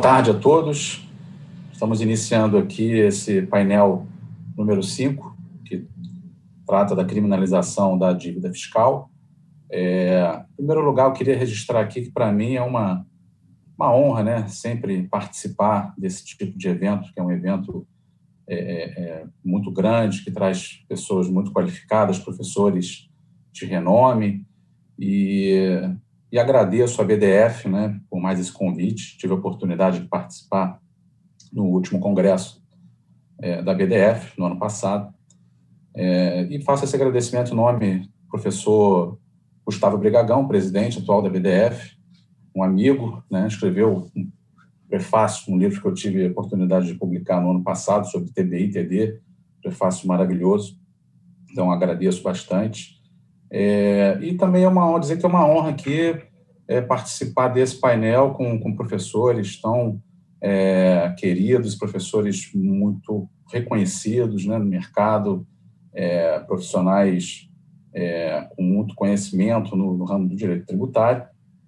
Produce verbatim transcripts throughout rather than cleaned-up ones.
tarde a todos. Estamos iniciando aqui esse painel número cinco, que trata da criminalização da dívida fiscal. É, em primeiro lugar, eu queria registrar aqui que, para mim, é uma, uma honra, né, sempre participar desse tipo de evento, que é um evento é, é, muito grande, que traz pessoas muito qualificadas, professores de renome, e, e agradeço à B D F, né, por mais esse convite. Tive a oportunidade de participar no último congresso é, da B D F, no ano passado, é, e faço esse agradecimento em nome do professor Gustavo Brigagão, presidente atual da B D F, um amigo, né, escreveu um prefácio, um livro que eu tive a oportunidade de publicar no ano passado sobre T B I, T D, prefácio maravilhoso, então agradeço bastante. É, e também é uma honra, dizer que é uma honra aqui é, participar desse painel com, com professores tão é, queridos, professores muito reconhecidos, né, no mercado, é, profissionais é, com muito conhecimento no, no ramo do direito tributário.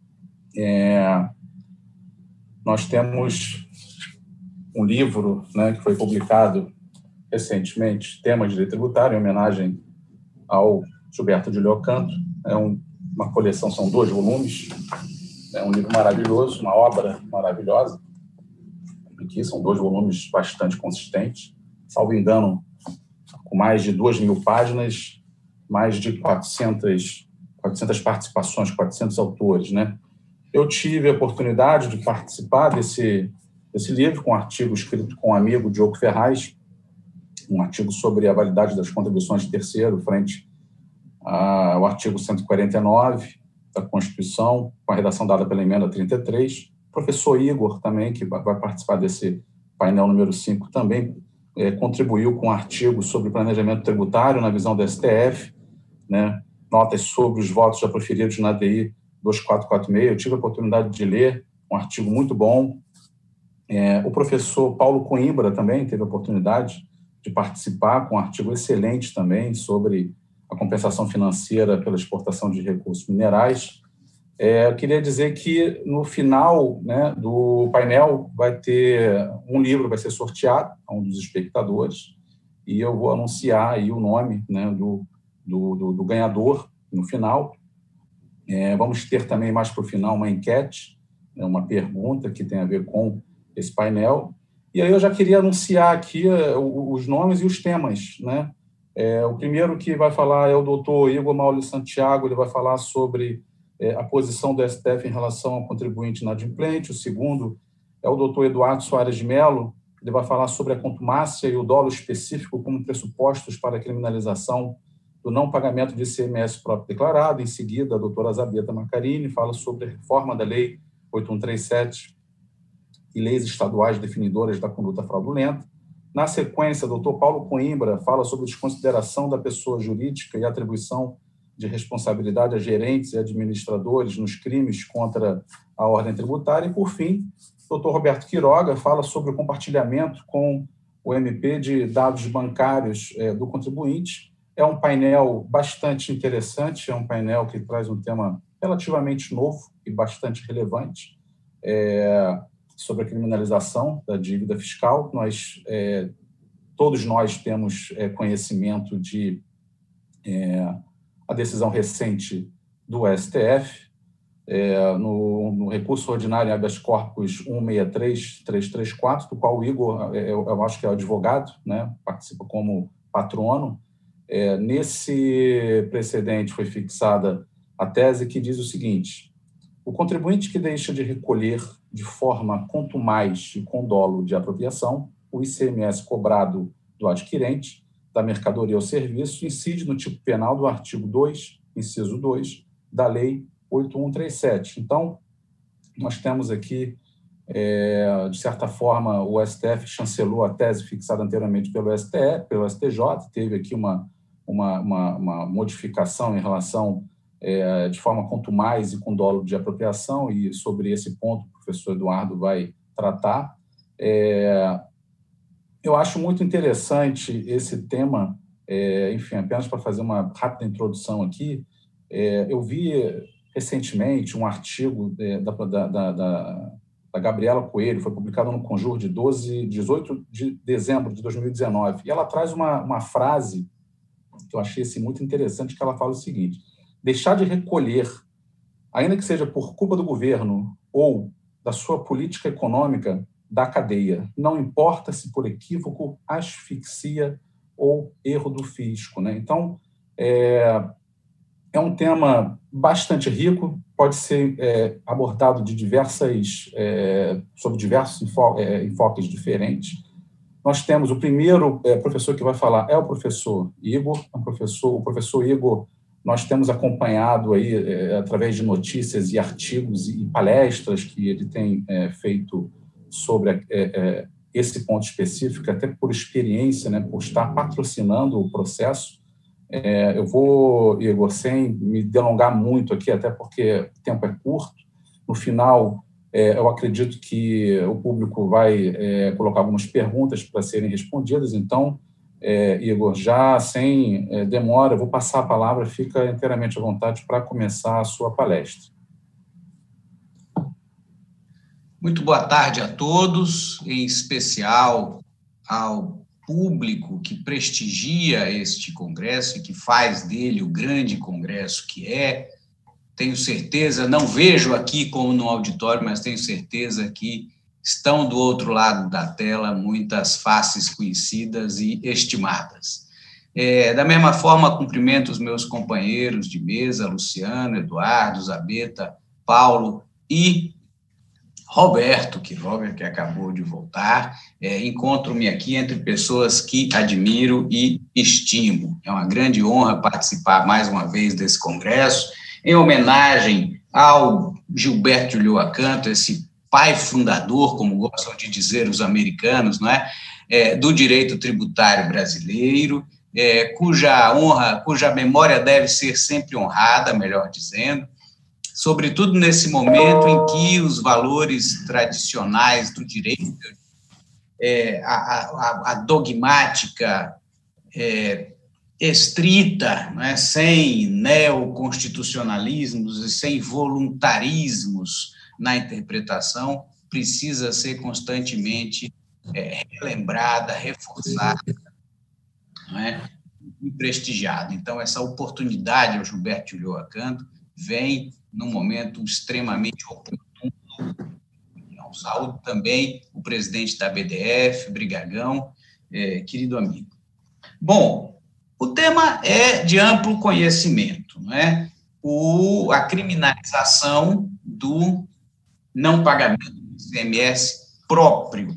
É, nós temos um livro, né, que foi publicado recentemente, Tema de Direito Tributário, em homenagem ao Gilberto de Leocanto. É um, uma coleção, são dois volumes, é um livro maravilhoso, uma obra maravilhosa. Aqui são dois volumes bastante consistentes, salvo engano, com mais de duas mil páginas, mais de quatrocentas, quatrocentas participações, quatrocentos autores, né? Eu tive a oportunidade de participar desse, desse livro, com um artigo escrito com o amigo Diogo Ferraz, um artigo sobre a validade das contribuições de terceiro frente ao artigo cento e quarenta e nove da Constituição, com a redação dada pela emenda trinta e três. O professor Igor também, que vai participar desse painel número cinco, também é, contribuiu com um artigo sobre planejamento tributário na visão do S T F, né, notas sobre os votos já proferidos na A D I dois mil quatrocentos e quarenta e seis. Eu tive a oportunidade de ler um artigo muito bom. É, o professor Paulo Coimbra também teve a oportunidade de participar com um artigo excelente também sobre a compensação financeira pela exportação de recursos minerais. É, eu queria dizer que no final, né, do painel vai ter um livro, vai ser sorteado a um dos espectadores, e eu vou anunciar aí o nome, né, do, do, do, do ganhador no final. É, vamos ter também mais para o final uma enquete, né, uma pergunta que tem a ver com esse painel. E aí eu já queria anunciar aqui uh, os nomes e os temas, né? É, o primeiro que vai falar é o doutor Igor Maule Santiago, ele vai falar sobre é, a posição do S T F em relação ao contribuinte inadimplente. O segundo é o doutor Eduardo Soares de Mello, ele vai falar sobre a contumácia e o dolo específico como pressupostos para a criminalização do não pagamento de I C M S próprio declarado. Em seguida, a doutora Zabeta Macarini fala sobre a reforma da Lei oito mil cento e trinta e sete e leis estaduais definidoras da conduta fraudulenta. Na sequência, o doutor Paulo Coimbra fala sobre desconsideração da pessoa jurídica e atribuição de responsabilidade a gerentes e administradores nos crimes contra a ordem tributária. E, por fim, o doutor Roberto Quiroga fala sobre o compartilhamento com o M P de dados bancários é, do contribuinte. É um painel bastante interessante, é um painel que traz um tema relativamente novo e bastante relevante, é, sobre a criminalização da dívida fiscal. Nós, é, todos nós temos é, conhecimento de é, a decisão recente do S T F, é, no, no recurso ordinário habeas corpus cento e sessenta e três trezentos e trinta e quatro, do qual o Igor, é, eu, eu acho que é o advogado, né, participa como patrono. É, nesse precedente foi fixada a tese que diz o seguinte: o contribuinte que deixa de recolher de forma contumaz e com dolo de apropriação o I C M S cobrado do adquirente da mercadoria ou serviço incide no tipo penal do artigo dois, inciso dois, da Lei oito mil cento e trinta e sete. Então, nós temos aqui, é, de certa forma, o S T F chancelou a tese fixada anteriormente pelo S T F, pelo S T J, teve aqui uma, uma, uma, uma modificação em relação É, de forma contumaz e com dolo de apropriação, e sobre esse ponto o professor Eduardo vai tratar. É, eu acho muito interessante esse tema, é, enfim, apenas para fazer uma rápida introdução aqui, é, eu vi recentemente um artigo é, da, da, da, da Gabriela Coelho, foi publicado no Conjur de doze, dezoito de dezembro de dois mil e dezenove, e ela traz uma, uma frase que eu achei assim, muito interessante, que ela fala o seguinte: deixar de recolher, ainda que seja por culpa do governo ou da sua política econômica, da cadeia, não importa se por equívoco, asfixia ou erro do fisco, né? Então, é, é um tema bastante rico, pode ser é, abordado de diversas, é, sob diversos enfo é, enfoques diferentes. Nós temos o primeiro é, professor que vai falar é o professor Igor, um professor, o professor Igor, nós temos acompanhado aí é, através de notícias e artigos e palestras que ele tem é, feito sobre é, é, esse ponto específico, até por experiência, né, por estar patrocinando o processo. É, eu vou, Igor, sem me delongar muito aqui, até porque o tempo é curto. No final, é, eu acredito que o público vai é, colocar algumas perguntas para serem respondidas. Então, é, Igor, já sem é, demora, eu vou passar a palavra, fica inteiramente à vontade para começar a sua palestra. Muito boa tarde a todos, em especial ao público que prestigia este congresso e que faz dele o grande congresso que é. Tenho certeza, não vejo aqui como no auditório, mas tenho certeza que estão do outro lado da tela muitas faces conhecidas e estimadas. É, da mesma forma, cumprimento os meus companheiros de mesa, Luciano, Eduardo, Zabeta, Paulo e Roberto, que Robert, que acabou de voltar. É, encontro-me aqui entre pessoas que admiro e estimo. É uma grande honra participar mais uma vez desse congresso, em homenagem ao Gilberto de Ulloa Canto, esse pai fundador, como gostam de dizer os americanos, não é? É, do direito tributário brasileiro, é, cuja honra, cuja memória deve ser sempre honrada, melhor dizendo, sobretudo nesse momento em que os valores tradicionais do direito, é, a, a, a dogmática é, estrita, né, sem neoconstitucionalismos e sem voluntarismos na interpretação, precisa ser constantemente é, relembrada, reforçada, não é, e prestigiada. Então, essa oportunidade ao Gilberto de Ulloa Canto vem num momento extremamente oportuno. Saúde também o presidente da B D F, Brigagão, é, querido amigo. Bom, o tema é de amplo conhecimento, não é? O, a criminalização do não pagamento do I C M S próprio.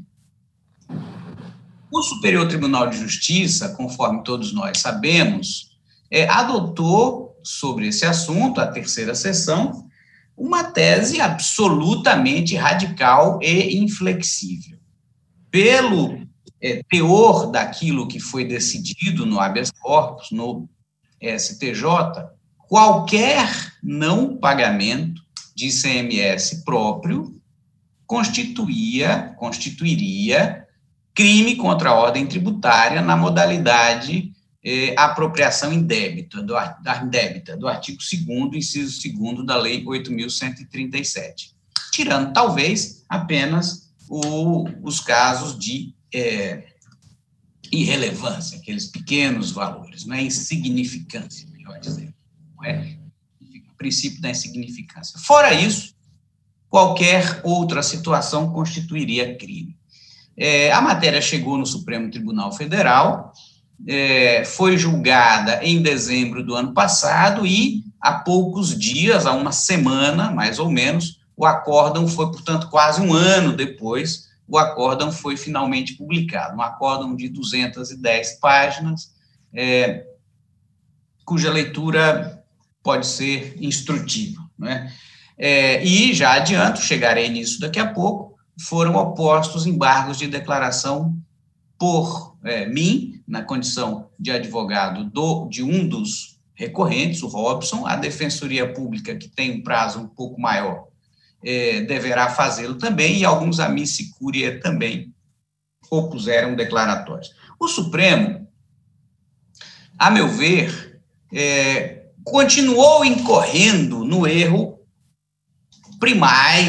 O Superior Tribunal de Justiça, conforme todos nós sabemos, é, adotou sobre esse assunto, a terceira sessão, uma tese absolutamente radical e inflexível. Pelo é, teor daquilo que foi decidido no habeas corpus, no S T J, qualquer não pagamento de I C M S próprio constituía, constituiria crime contra a ordem tributária na modalidade eh, apropriação indébita do, da indébita, do artigo segundo, inciso segundo da Lei oito mil cento e trinta e sete, tirando, talvez, apenas o, os casos de eh, irrelevância, aqueles pequenos valores, não é insignificância, melhor dizer, não é? O princípio da insignificância. Fora isso, qualquer outra situação constituiria crime. É, a matéria chegou no Supremo Tribunal Federal, é, foi julgada em dezembro do ano passado e, há poucos dias, há uma semana, mais ou menos, o acórdão foi, portanto, quase um ano depois, o acórdão foi finalmente publicado, um acórdão de duzentas e dez páginas, é, cuja leitura pode ser instrutiva, não é? É, e, já adianto, chegarei nisso daqui a pouco, foram opostos embargos de declaração por é, mim, na condição de advogado do, de um dos recorrentes, o Robson. A Defensoria Pública, que tem um prazo um pouco maior, é, deverá fazê-lo também, e alguns amici curiae também opuseram declaratórios. O Supremo, a meu ver, é, continuou incorrendo no erro primaz,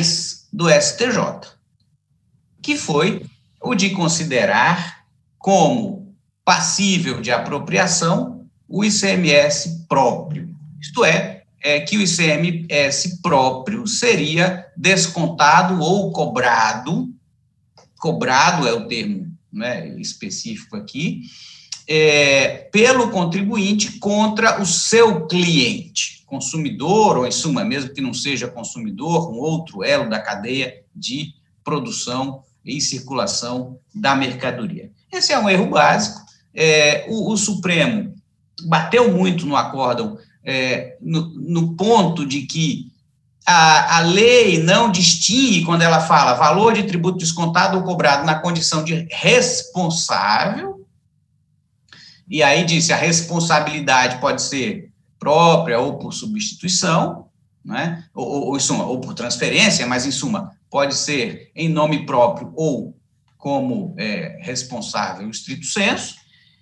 do S T J, que foi o de considerar como passível de apropriação o I C M S próprio. Isto é, é que o I C M S próprio seria descontado ou cobrado, cobrado é o termo, né, específico aqui, é, pelo contribuinte contra o seu cliente, consumidor, ou em suma, mesmo que não seja consumidor, um outro elo da cadeia de produção e circulação da mercadoria. Esse é um erro básico. É, o, o Supremo bateu muito no acórdão, é, no, no ponto de que a, a lei não distingue, quando ela fala valor de tributo descontado ou cobrado na condição de responsável, e aí disse a responsabilidade pode ser própria ou por substituição, né? ou, ou, ou, em suma, ou por transferência, mas, em suma, pode ser em nome próprio ou como é, responsável estrito sensu,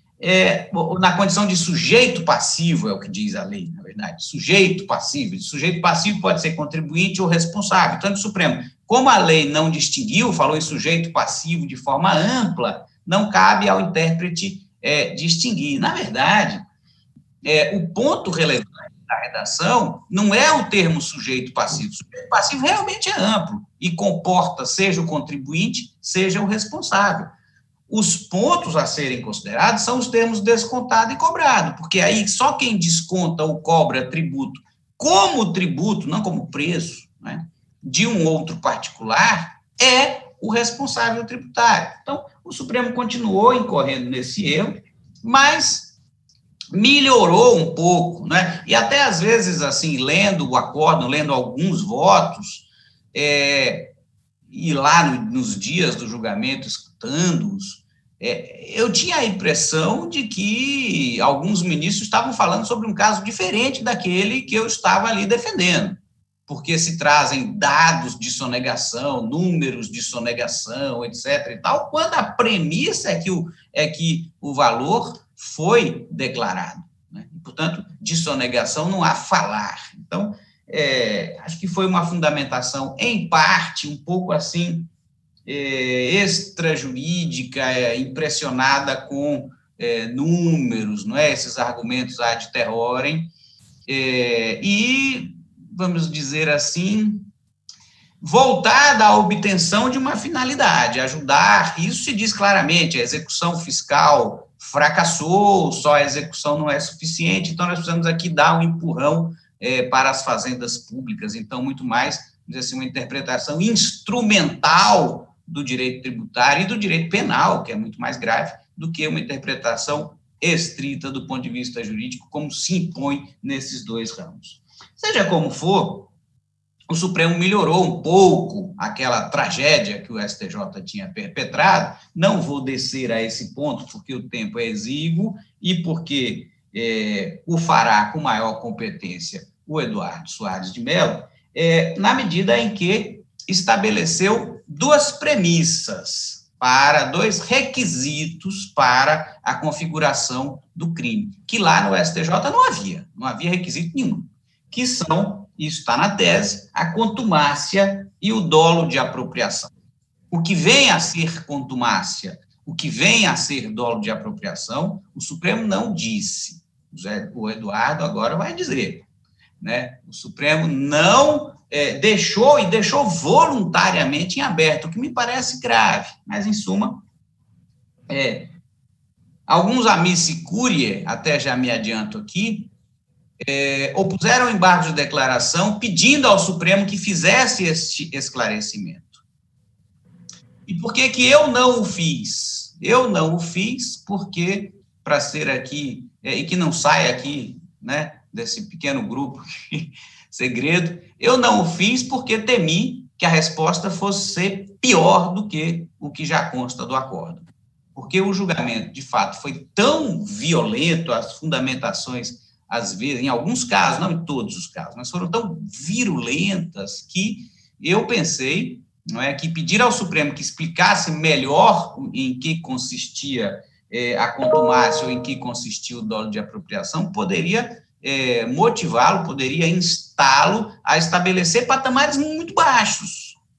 é, na condição de sujeito passivo, é o que diz a lei, na verdade, sujeito passivo. Sujeito passivo pode ser contribuinte ou responsável. Tanto o Supremo, como a lei não distinguiu, falou em sujeito passivo de forma ampla, não cabe ao intérprete é, distinguir. Na verdade, é, o ponto relevante da redação não é o termo sujeito passivo. O sujeito passivo realmente é amplo e comporta seja o contribuinte, seja o responsável. Os pontos a serem considerados são os termos descontado e cobrado, porque aí só quem desconta ou cobra tributo como tributo, não como preço, né, de um outro particular, é o responsável tributário. Então, o Supremo continuou incorrendo nesse erro, mas melhorou um pouco, né? E até às vezes, assim, lendo o acórdão, lendo alguns votos, é, e lá no, nos dias do julgamento, escutando-os, é, eu tinha a impressão de que alguns ministros estavam falando sobre um caso diferente daquele que eu estava ali defendendo, porque se trazem dados de sonegação, números de sonegação, etc. e tal, quando a premissa é que o, é que o valor foi declarado, né? E, portanto, de sonegação não há falar. Então, é, acho que foi uma fundamentação, em parte, um pouco assim, é, extrajurídica, é, impressionada com é, números, não é? Esses argumentos ad terrorem, é, e, vamos dizer assim, voltada à obtenção de uma finalidade, ajudar, isso se diz claramente, a execução fiscal fracassou, só a execução não é suficiente, então nós precisamos aqui dar um empurrão é, para as fazendas públicas, então muito mais, vamos dizer assim, uma interpretação instrumental do direito tributário e do direito penal, que é muito mais grave, do que uma interpretação estrita do ponto de vista jurídico, como se impõe nesses dois ramos. Seja como for, o Supremo melhorou um pouco aquela tragédia que o S T J tinha perpetrado. Não vou descer a esse ponto, porque o tempo é exíguo e porque é, o fará com maior competência o Eduardo Soares de Mello, é, na medida em que estabeleceu duas premissas para, dois requisitos para a configuração do crime, que lá no S T J não havia, não havia requisito nenhum, que são, isso está na tese, a contumácia e o dolo de apropriação. O que vem a ser contumácia, o que vem a ser dolo de apropriação, o Supremo não disse. O Eduardo agora vai dizer, né? O Supremo não é, deixou, e deixou voluntariamente em aberto, o que me parece grave, mas, em suma, é, alguns amici curiae, até já me adianto aqui, É, opuseram embargo de declaração pedindo ao Supremo que fizesse este esclarecimento. E por que que eu não o fiz? Eu não o fiz porque, para ser aqui, é, e que não saia aqui, né, desse pequeno grupo, segredo, eu não o fiz porque temi que a resposta fosse ser pior do que o que já consta do acordo. Porque o julgamento, de fato, foi tão violento, as fundamentações, às vezes, em alguns casos, não em todos os casos, mas foram tão virulentas que eu pensei, não é, que pedir ao Supremo que explicasse melhor em que consistia é, a contumácia ou em que consistia o dolo de apropriação poderia é, motivá-lo, poderia instá-lo a estabelecer patamares muito baixos,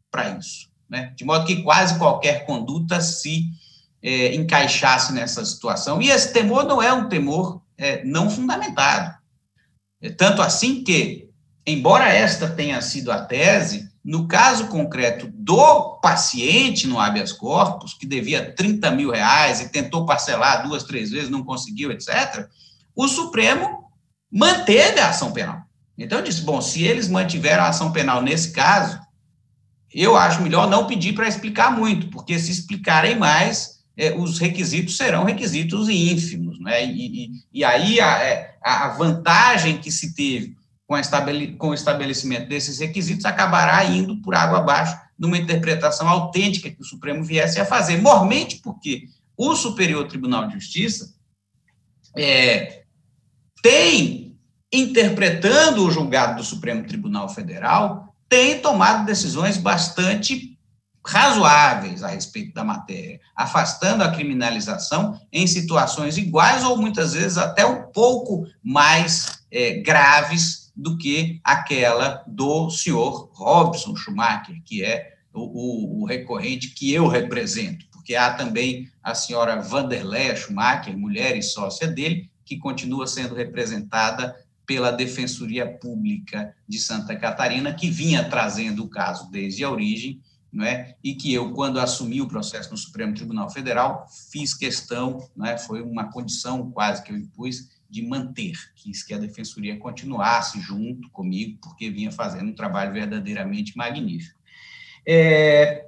para isso, né? De modo que quase qualquer conduta se é, encaixasse nessa situação. E esse temor não é um temor é, não fundamentado. É, tanto assim que, embora esta tenha sido a tese, no caso concreto do paciente no habeas corpus, que devia trinta mil reais e tentou parcelar duas, três vezes, não conseguiu, etcétera, o Supremo manteve a ação penal. Então, eu disse, bom, se eles mantiveram a ação penal nesse caso, eu acho melhor não pedir para explicar muito, porque se explicarem mais, é, os requisitos serão requisitos ínfimos, né? E, e, e aí a, a vantagem que se teve com, a estabele, com o estabelecimento desses requisitos acabará indo por água abaixo numa interpretação autêntica que o Supremo viesse a fazer, mormente porque o Superior Tribunal de Justiça é, tem, interpretando o julgado do Supremo Tribunal Federal, tem tomado decisões bastante razoáveis a respeito da matéria, afastando a criminalização em situações iguais ou muitas vezes até um pouco mais é, graves do que aquela do senhor Robson Schumacher, que é o, o, o recorrente que eu represento, porque há também a senhora Vanderléia Schumacher, mulher e sócia dele, que continua sendo representada pela Defensoria Pública de Santa Catarina, que vinha trazendo o caso desde a origem, não é? E que eu, quando assumi o processo no Supremo Tribunal Federal, fiz questão, não é? Foi uma condição quase que eu impus, de manter, quis que a Defensoria continuasse junto comigo, porque vinha fazendo um trabalho verdadeiramente magnífico. É...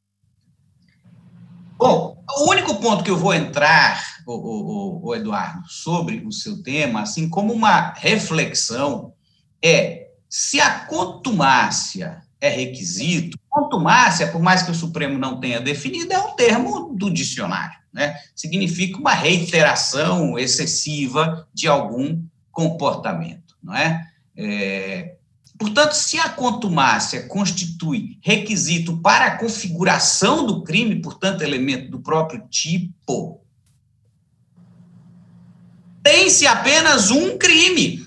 Bom, o único ponto que eu vou entrar, o, o, o Eduardo, sobre o seu tema, assim como uma reflexão, é se a contumácia é requisito. Contumácia, por mais que o Supremo não tenha definido, é um termo do dicionário, né? Significa uma reiteração excessiva de algum comportamento, não é? É... Portanto, se a contumácia constitui requisito para a configuração do crime, portanto, elemento do próprio tipo, tem-se apenas um crime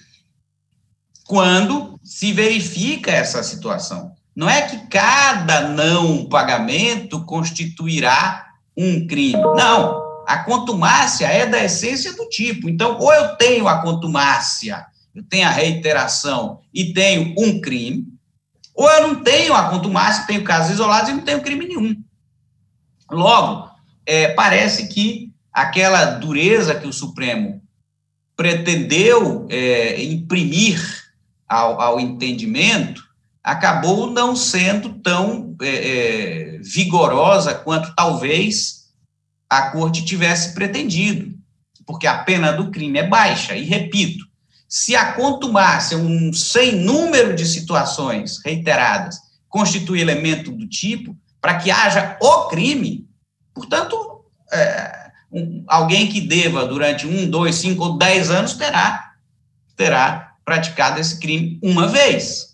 quando se verifica essa situação. Não é que cada não pagamento constituirá um crime. Não, a contumácia é da essência do tipo. Então, ou eu tenho a contumácia, eu tenho a reiteração e tenho um crime, ou eu não tenho a contumácia, tenho casos isolados e não tenho crime nenhum. Logo, é, parece que aquela dureza que o Supremo pretendeu é, imprimir ao, ao entendimento acabou não sendo tão é, é, vigorosa quanto talvez a Corte tivesse pretendido, porque a pena do crime é baixa. E, repito, se a contumácia, um sem número de situações reiteradas, constitui elemento do tipo, para que haja o crime, portanto, é, um, alguém que deva durante um, dois, cinco ou dez anos terá, terá praticado esse crime uma vez.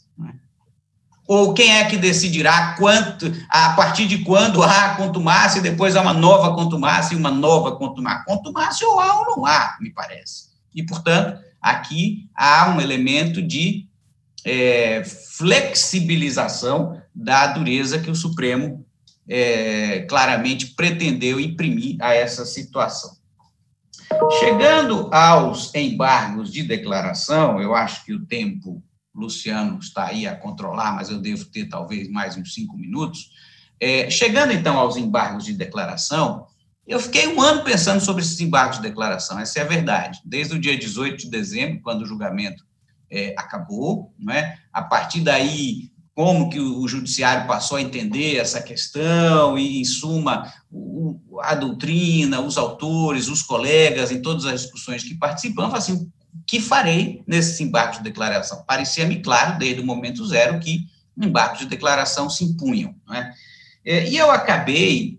Ou quem é que decidirá quanto, a partir de quando há contumácia e depois há uma nova contumácia e uma nova contumácia? Contumácia ou há ou não há, me parece. E, portanto, aqui há um elemento de é, flexibilização da dureza que o Supremo é, claramente pretendeu imprimir a essa situação. Chegando aos embargos de declaração, eu acho que o tempo... Luciano está aí a controlar, mas eu devo ter talvez mais uns cinco minutos. É, chegando, então, aos embargos de declaração, eu fiquei um ano pensando sobre esses embargos de declaração, essa é a verdade. Desde o dia dezoito de dezembro, quando o julgamento é, acabou, não é? A partir daí, como que o judiciário passou a entender essa questão e, em suma, o, a doutrina, os autores, os colegas, em todas as discussões que participamos, assim, que farei nesses embargos de declaração? Parecia-me claro, desde o momento zero, que embargos de declaração se impunham, não é? E eu acabei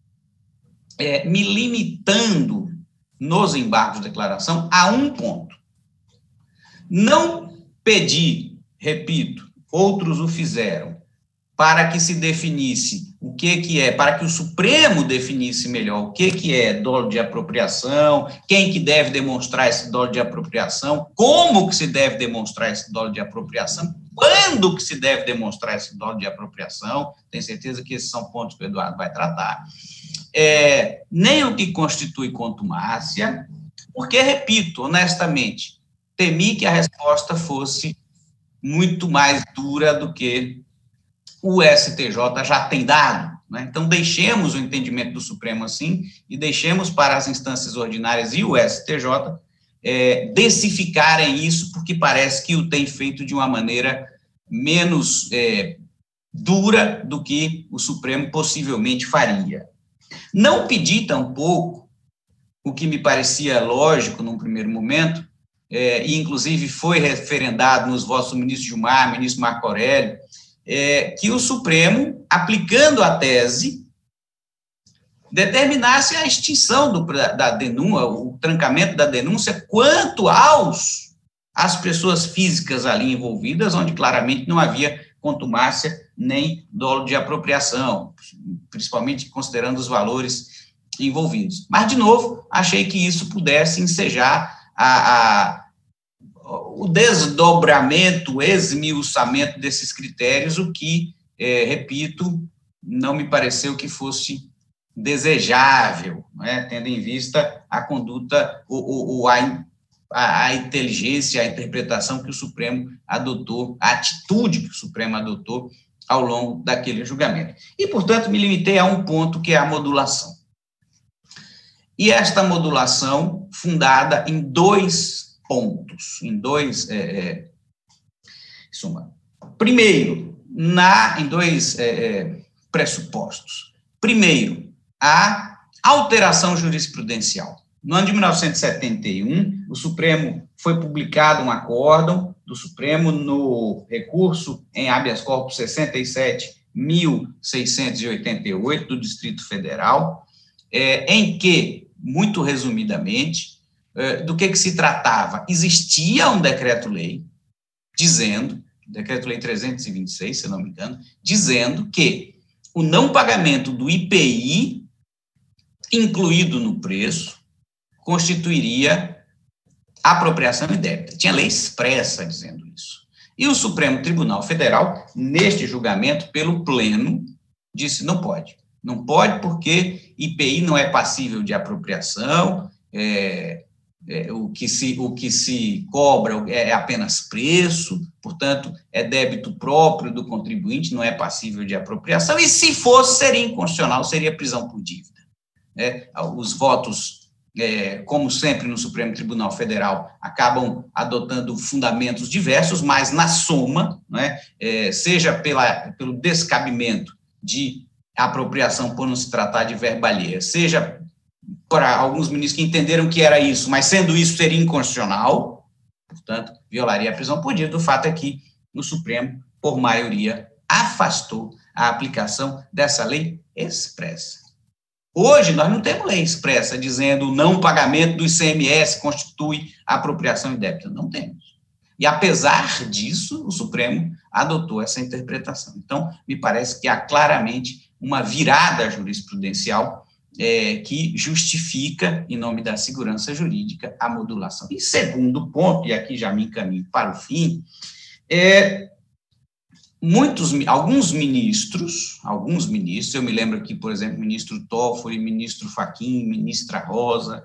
é, me limitando nos embargos de declaração a um ponto. Não pedi, repito, outros o fizeram, para que se definisse o que, que é, para que o Supremo definisse melhor o que, que é dolo de apropriação, quem que deve demonstrar esse dolo de apropriação, como que se deve demonstrar esse dolo de apropriação, quando que se deve demonstrar esse dolo de apropriação, tenho certeza que esses são pontos que o Eduardo vai tratar, é, nem o que constitui contumácia, porque, repito, honestamente, temi que a resposta fosse muito mais dura do que o S T J já tem dado, né? Então, deixemos o entendimento do Supremo assim e deixemos para as instâncias ordinárias e o S T J é, decificarem isso, porque parece que o tem feito de uma maneira menos é, dura do que o Supremo possivelmente faria. Não pedi tampouco o que me parecia lógico num primeiro momento, é, e inclusive foi referendado nos votos do ministro Gilmar, ministro Marco Aurélio, é, que o Supremo, aplicando a tese, determinasse a extinção do, da denúncia, o trancamento da denúncia, quanto aos as pessoas físicas ali envolvidas, onde claramente não havia contumácia nem dolo de apropriação, principalmente considerando os valores envolvidos. Mas, de novo, achei que isso pudesse ensejar a, a, o desdobramento, o esmiuçamento desses critérios, o que, é, repito, não me pareceu que fosse desejável, né, tendo em vista a conduta, o, o, a, a, a inteligência, a interpretação que o Supremo adotou, a atitude que o Supremo adotou ao longo daquele julgamento. E, portanto, me limitei a um ponto, que é a modulação. E esta modulação fundada em dois pontos, em dois, é, é, suma, primeiro, na, em dois é, pressupostos. Primeiro, a alteração jurisprudencial. No ano de mil novecentos e setenta e um, o Supremo foi publicado um acórdão do Supremo no recurso em habeas corpus sessenta e sete mil seiscentos e oitenta e oito do Distrito Federal, é, em que, muito resumidamente, é, do que, que se tratava? Existia um decreto-lei dizendo, decreto-lei trezentos e vinte e seis, se não me engano, dizendo que o não pagamento do I P I, incluído no preço, constituiria apropriação indébita. Tinha lei expressa dizendo isso. E o Supremo Tribunal Federal, neste julgamento, pelo Pleno, disse, não pode. Não pode porque I P I não é passível de apropriação, é, é, o, que se, o que se cobra é apenas preço, portanto, é débito próprio do contribuinte, não é passível de apropriação, e se fosse, seria inconstitucional, seria prisão por dívida. É, os votos, é, como sempre no Supremo Tribunal Federal, acabam adotando fundamentos diversos, mas na soma, né, é, seja pela, pelo descabimento de apropriação por não se tratar de verba alheia, seja para alguns ministros que entenderam que era isso, mas sendo isso seria inconstitucional, portanto, violaria a prisão por dívida. O fato é que o Supremo, por maioria, afastou a aplicação dessa lei expressa. Hoje, nós não temos lei expressa dizendo o não pagamento do I C M S constitui apropriação indébita. Não temos. E, apesar disso, o Supremo adotou essa interpretação. Então, me parece que há claramente uma virada jurisprudencial é, que justifica, em nome da segurança jurídica, a modulação. E segundo ponto, e aqui já me encaminho para o fim, é... Muitos, alguns ministros, alguns ministros, eu me lembro aqui, por exemplo, ministro Toffoli, ministro Fachin, ministra Rosa,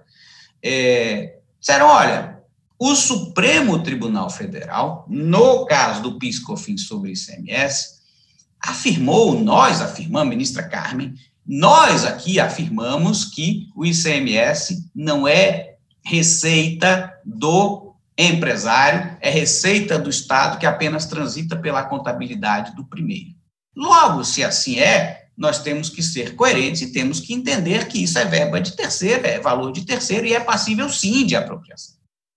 é, disseram, olha, o Supremo Tribunal Federal, no caso do PIS/COFINS sobre I C M S, afirmou, nós afirmamos, ministra Carmen, nós aqui afirmamos que o I C M S não é receita do empresário, é receita do Estado que apenas transita pela contabilidade do primeiro. Logo, se assim é, nós temos que ser coerentes e temos que entender que isso é verba de terceiro, é valor de terceiro e é passível, sim, de apropriação.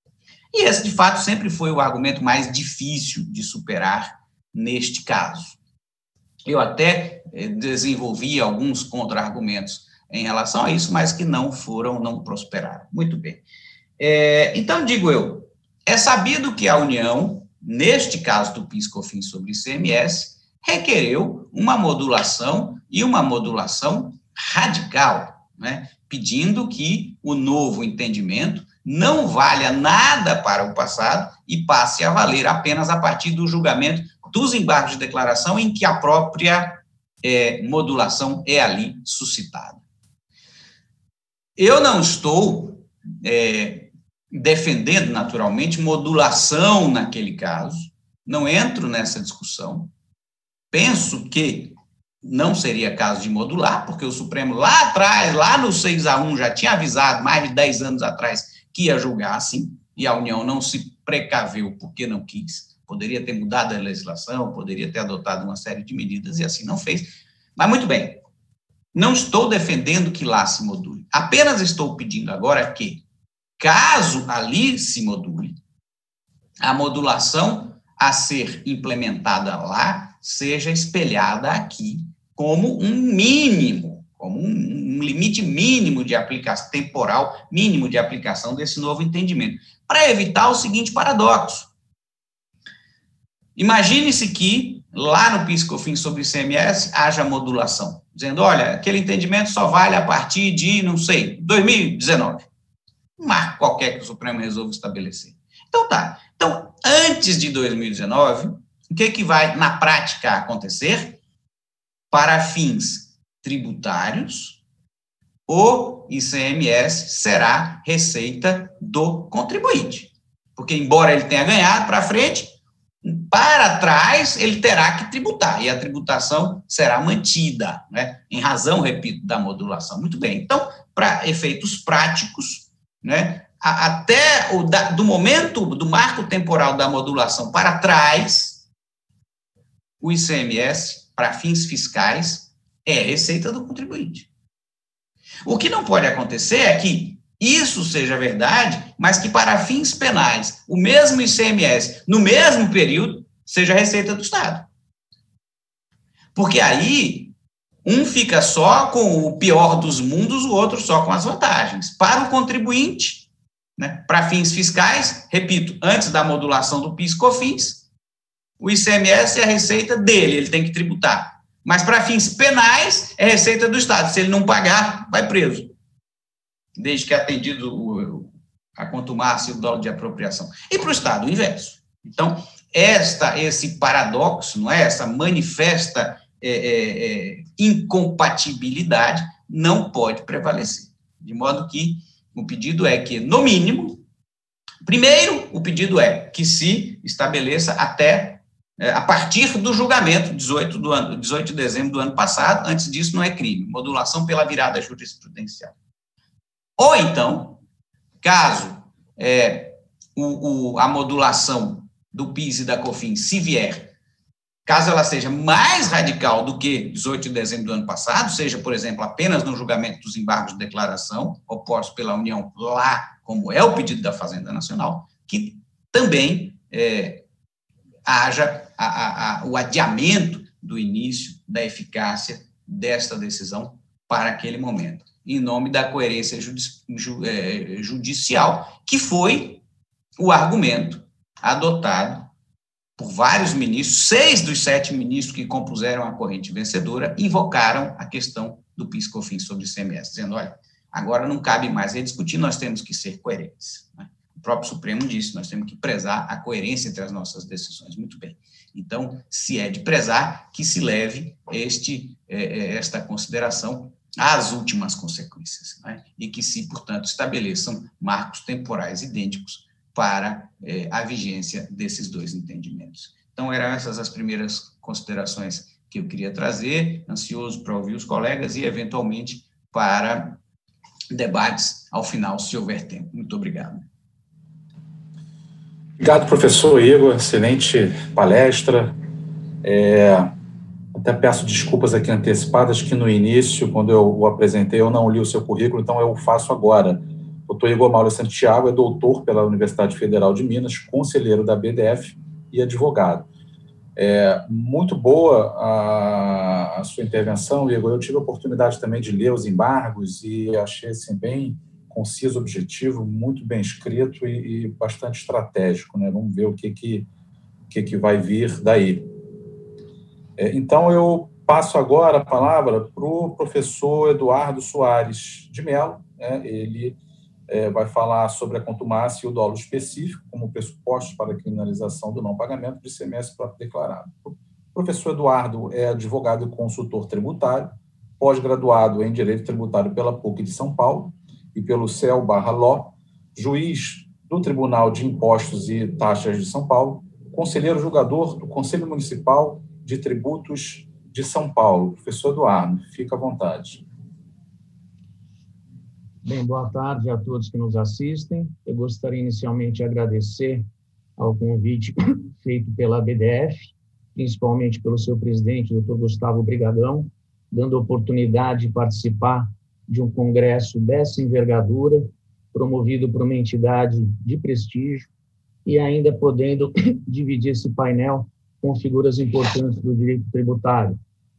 E esse, de fato, sempre foi o argumento mais difícil de superar neste caso. Eu até desenvolvi alguns contra-argumentos em relação a isso, mas que não foram, não prosperaram. Muito bem. É, então, digo eu, é sabido que a União, neste caso do PIS/COFINS sobre I C M S, requereu uma modulação e uma modulação radical, né, pedindo que o novo entendimento não valha nada para o passado e passe a valer apenas a partir do julgamento dos embargos de declaração em que a própria é, modulação é ali suscitada. Eu não estou é, defendendo, naturalmente, modulação naquele caso, não entro nessa discussão. Penso que não seria caso de modular, porque o Supremo lá atrás, lá no seis a um, já tinha avisado, mais de dez anos atrás, que ia julgar assim, e a União não se precaveu porque não quis. Poderia ter mudado a legislação, poderia ter adotado uma série de medidas e assim não fez. Mas, muito bem, não estou defendendo que lá se module. Apenas estou pedindo agora que, caso ali se module, a modulação a ser implementada lá seja espelhada aqui como um mínimo, como um, um limite mínimo de aplicação, temporal mínimo de aplicação desse novo entendimento, para evitar o seguinte paradoxo. Imagine-se que lá no PIS/COFINS sobre I C M S haja modulação, dizendo, olha, aquele entendimento só vale a partir de, não sei, dois mil e dezenove. Um marco qualquer que o Supremo resolva estabelecer. Então tá. Então, antes de dois mil e dezenove, o que, que vai, na prática, acontecer? Para fins tributários, o I C M S será receita do contribuinte. Porque, embora ele tenha ganhado para frente, para trás ele terá que tributar, e a tributação será mantida, né, em razão, repito, da modulação. Muito bem. Então, para efeitos práticos, né, até o da, do momento, do marco temporal da modulação para trás, o I C M S, para fins fiscais, é receita do contribuinte. O que não pode acontecer é que isso seja verdade, mas que para fins penais, o mesmo I C M S, no mesmo período, seja receita do Estado. Porque aí, um fica só com o pior dos mundos, o outro só com as vantagens. Para o contribuinte, né, para fins fiscais, repito, antes da modulação do PIS/COFINS, o I C M S é a receita dele, ele tem que tributar. Mas para fins penais, é receita do Estado. Se ele não pagar, vai preso. Desde que atendido o, a contumácia e o dolo de apropriação. E para o Estado, o inverso. Então, esta, esse paradoxo, não é? Essa manifesta é, é, é, incompatibilidade não pode prevalecer. De modo que o pedido é que, no mínimo, primeiro, o pedido é que se estabeleça até, é, a partir do julgamento, dezoito, do ano, dezoito de dezembro do ano passado, antes disso não é crime, modulação pela virada jurisprudencial. Ou então, caso é, o, o, a modulação do PIS e da COFINS, se vier, caso ela seja mais radical do que dezoito de dezembro do ano passado, seja, por exemplo, apenas no julgamento dos embargos de declaração, opostos pela União lá, como é o pedido da Fazenda Nacional, que também é, haja a, a, a, o adiamento do início da eficácia desta decisão para aquele momento, em nome da coerência judici- ju, é, judicial, que foi o argumento adotado por vários ministros, seis dos sete ministros que compuseram a corrente vencedora invocaram a questão do PIS/COFINS sobre o I C M S, dizendo, olha, agora não cabe mais rediscutir, nós temos que ser coerentes. Né? O próprio Supremo disse, nós temos que prezar a coerência entre as nossas decisões. Muito bem. Então, se é de prezar, que se leve este, é, esta consideração às últimas consequências, né? E que se, portanto, estabeleçam marcos temporais idênticos para eh, a vigência desses dois entendimentos. Então, eram essas as primeiras considerações que eu queria trazer, ansioso para ouvir os colegas e, eventualmente, para debates ao final, se houver tempo. Muito obrigado. Obrigado, professor Igor, excelente palestra. É, até peço desculpas aqui antecipadas, que no início, quando eu o apresentei, eu não li o seu currículo, então eu o faço agora. doutor Igor Mauro Santiago é doutor pela Universidade Federal de Minas, conselheiro da B D F e advogado. É muito boa a, a sua intervenção, Igor. Eu tive a oportunidade também de ler os embargos e achei assim, bem conciso, objetivo, muito bem escrito e, e bastante estratégico, né? Vamos ver o que, que, que, que vai vir daí. É, então, eu passo agora a palavra para o professor Eduardo Soares de Mello, né? Ele é, vai falar sobre a contumácia e o dolo específico como pressupostos para a criminalização do não pagamento de I C M S próprio declarado. O professor Eduardo é advogado e consultor tributário, pós-graduado em Direito Tributário pela P U C de São Paulo e pelo C E L barra Law, juiz do Tribunal de Impostos e Taxas de São Paulo, conselheiro julgador do Conselho Municipal de Tributos de São Paulo. Professor Eduardo, fica à vontade. Bem, boa tarde a todos que nos assistem. Eu gostaria inicialmente de agradecer ao convite feito pela B D F, principalmente pelo seu presidente, doutor Gustavo Brigadão, dando a oportunidade de participar de um congresso dessa envergadura, promovido por uma entidade de prestígio, e ainda podendo dividir esse painel com figuras importantes do direito tributário.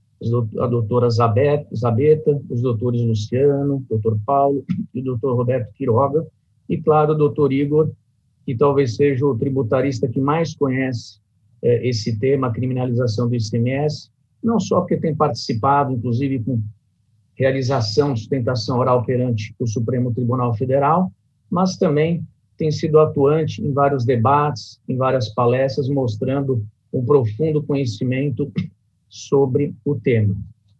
A doutora Zabeta, os doutores Luciano, doutor Paulo e o doutor Roberto Quiroga, e, claro, o doutor Igor, que talvez seja o tributarista que mais conhece eh, esse tema, a criminalização do I C M S, não só porque tem participado, inclusive, com realização de sustentação oral perante o Supremo Tribunal Federal, mas também tem sido atuante em vários debates, em várias palestras, mostrando um profundo conhecimento sobre o tema.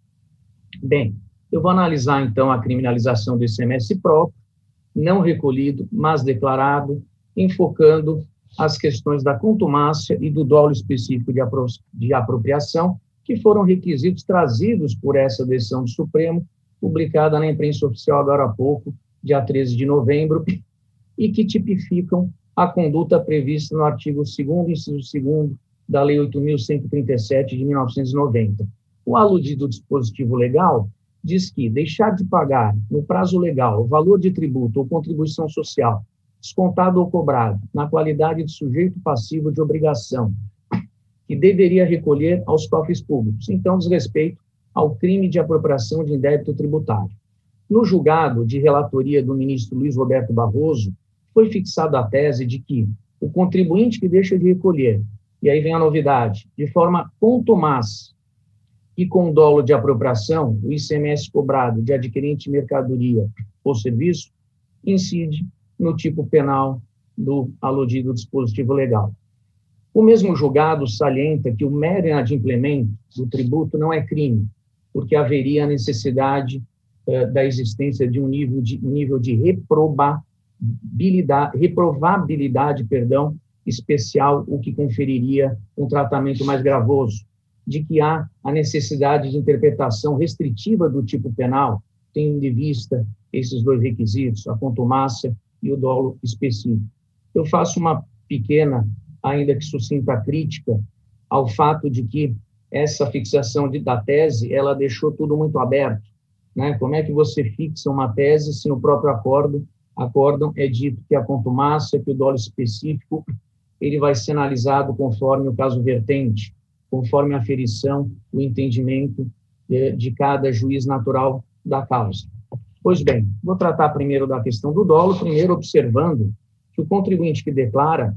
Bem, eu vou analisar, então, a criminalização do I C M S próprio, não recolhido, mas declarado, enfocando as questões da contumácia e do dolo específico de, apro de apropriação, que foram requisitos trazidos por essa decisão do Supremo, publicada na imprensa oficial agora há pouco, dia treze de novembro, e que tipificam a conduta prevista no artigo segundo, inciso segundo, da Lei oito mil cento e trinta e sete, de mil novecentos e noventa. O aludido dispositivo legal diz que deixar de pagar, no prazo legal, o valor de tributo ou contribuição social, descontado ou cobrado, na qualidade de sujeito passivo de obrigação, que deveria recolher aos cofres públicos, então diz respeito ao crime de apropriação de indébito tributário. No julgado de relatoria do ministro Luiz Roberto Barroso, foi fixada a tese de que o contribuinte que deixa de recolher, e aí vem a novidade, de forma contumaz e com dolo de apropriação, o I C M S cobrado de adquirente de mercadoria ou serviço incide no tipo penal do aludido dispositivo legal. O mesmo julgado salienta que o mero inadimplemento do tributo não é crime, porque haveria a necessidade eh, da existência de um nível de, um nível de reprovabilidade, reprovabilidade perdão, especial, o que conferiria um tratamento mais gravoso, de que há a necessidade de interpretação restritiva do tipo penal, tendo em vista esses dois requisitos, a contumácia e o dolo específico. Eu faço uma pequena, ainda que sucinta crítica ao fato de que essa fixação de, da tese, ela deixou tudo muito aberto, né? Como é que você fixa uma tese se no próprio acordo, acórdão é dito que a contumácia, que o dolo específico, ele vai ser analisado conforme o caso vertente, conforme a aferição, o entendimento de, de cada juiz natural da causa. Pois bem, vou tratar primeiro da questão do dolo, primeiro observando que o contribuinte que declara,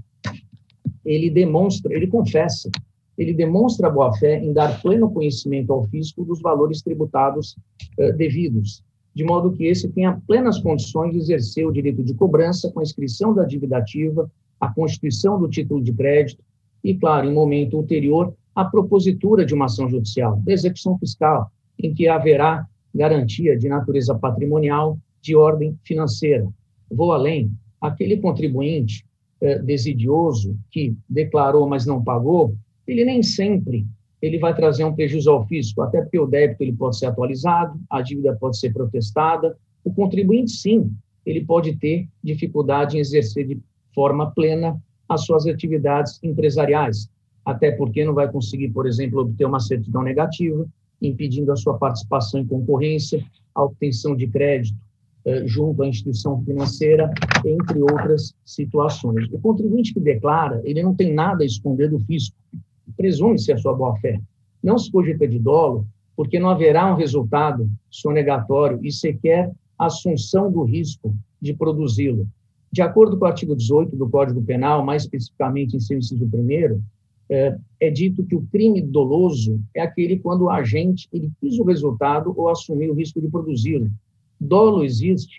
ele demonstra, ele confessa, ele demonstra boa-fé em dar pleno conhecimento ao fisco dos valores tributados eh, devidos, de modo que esse tenha plenas condições de exercer o direito de cobrança com a inscrição da dívida ativa, a constituição do título de crédito e, claro, em momento ulterior, a propositura de uma ação judicial, da execução fiscal, em que haverá garantia de natureza patrimonial de ordem financeira. Vou além, aquele contribuinte eh, desidioso que declarou, mas não pagou, ele nem sempre ele vai trazer um prejuízo ao fisco, até porque o débito ele pode ser atualizado, a dívida pode ser protestada, o contribuinte, sim, ele pode ter dificuldade em exercer de forma plena as suas atividades empresariais, até porque não vai conseguir, por exemplo, obter uma certidão negativa, impedindo a sua participação em concorrência, a obtenção de crédito eh, junto à instituição financeira, entre outras situações. O contribuinte que declara, ele não tem nada a esconder do fisco, presume-se a sua boa-fé. Não se cogita de dolo, porque não haverá um resultado sonegatório e sequer assunção do risco de produzi-lo. De acordo com o artigo dezoito do Código Penal, mais especificamente em seu inciso primeiro, é, é dito que o crime doloso é aquele quando o agente ele quis o resultado ou assumiu o risco de produzi-lo. Dolo existe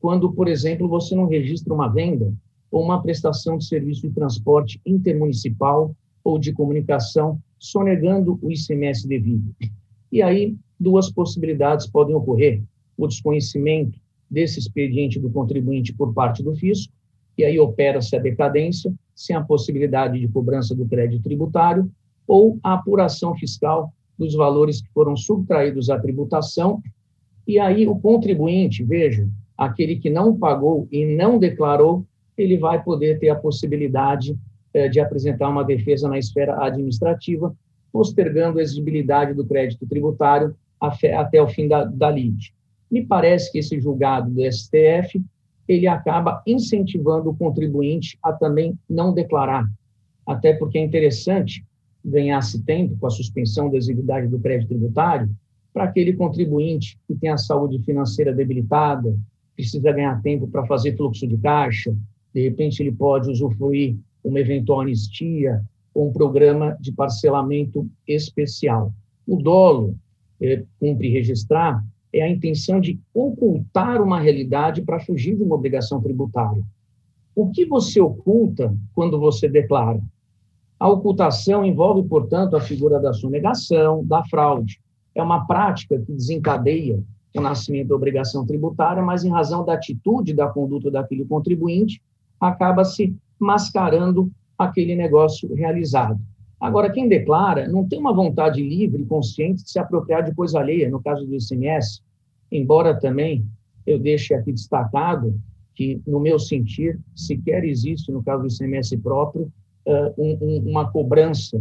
quando, por exemplo, você não registra uma venda ou uma prestação de serviço de transporte intermunicipal ou de comunicação, sonegando o I C M S devido. E aí, duas possibilidades podem ocorrer: o desconhecimento desse expediente do contribuinte por parte do fisco, e aí opera-se a decadência, sem a possibilidade de cobrança do crédito tributário, ou a apuração fiscal dos valores que foram subtraídos à tributação, e aí o contribuinte, veja, aquele que não pagou e não declarou, ele vai poder ter a possibilidade eh, de apresentar uma defesa na esfera administrativa, postergando a exigibilidade do crédito tributário até o fim da, da lide. Me parece que esse julgado do S T F, ele acaba incentivando o contribuinte a também não declarar, até porque é interessante ganhar-se tempo com a suspensão da exigibilidade do crédito tributário para aquele contribuinte que tem a saúde financeira debilitada, precisa ganhar tempo para fazer fluxo de caixa, de repente ele pode usufruir uma eventual anistia ou um programa de parcelamento especial. O dolo, é, cumpre registrar, é a intenção de ocultar uma realidade para fugir de uma obrigação tributária. O que você oculta quando você declara? A ocultação envolve, portanto, a figura da sonegação, da fraude. É uma prática que desencadeia o nascimento da obrigação tributária, mas em razão da atitude, da conduta daquele contribuinte, acaba-se mascarando aquele negócio realizado. Agora, quem declara não tem uma vontade livre e consciente de se apropriar de coisa alheia, no caso do I C M S, embora também eu deixe aqui destacado que, no meu sentir, sequer existe, no caso do I C M S próprio, uh, um, um, uma cobrança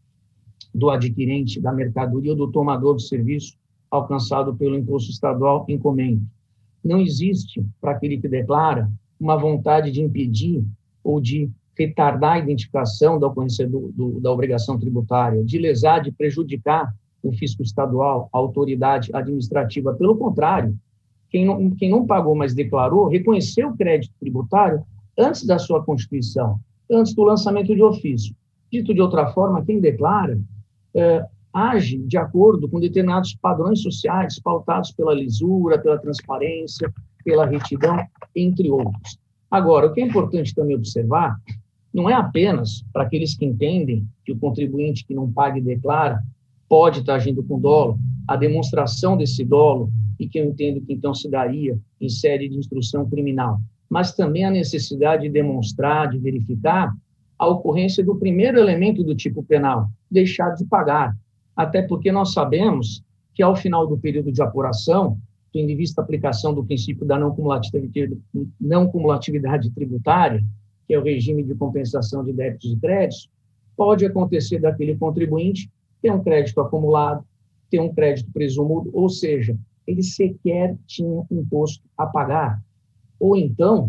do adquirente da mercadoria ou do tomador do serviço alcançado pelo imposto estadual em comendo. Não existe, para aquele que declara, uma vontade de impedir ou de retardar a identificação da ocorrência do, do, da obrigação tributária, de lesar, de prejudicar o fisco estadual, a autoridade administrativa. Pelo contrário, quem não, quem não pagou, mas declarou, reconheceu o crédito tributário antes da sua constituição, antes do lançamento de ofício. Dito de outra forma, quem declara é, age de acordo com determinados padrões sociais pautados pela lisura, pela transparência, pela retidão, entre outros. Agora, o que é importante também observar não é apenas para aqueles que entendem que o contribuinte que não paga e declara pode estar agindo com dolo, a demonstração desse dolo, e que eu entendo que então se daria em série de instrução criminal, mas também a necessidade de demonstrar, de verificar a ocorrência do primeiro elemento do tipo penal, deixar de pagar. Até porque nós sabemos que, ao final do período de apuração, tendo em vista a aplicação do princípio da não cumulatividade, não cumulatividade tributária, que é o regime de compensação de débitos e créditos, pode acontecer daquele contribuinte ter um crédito acumulado, ter um crédito presumido, ou seja, ele sequer tinha imposto a pagar. Ou então,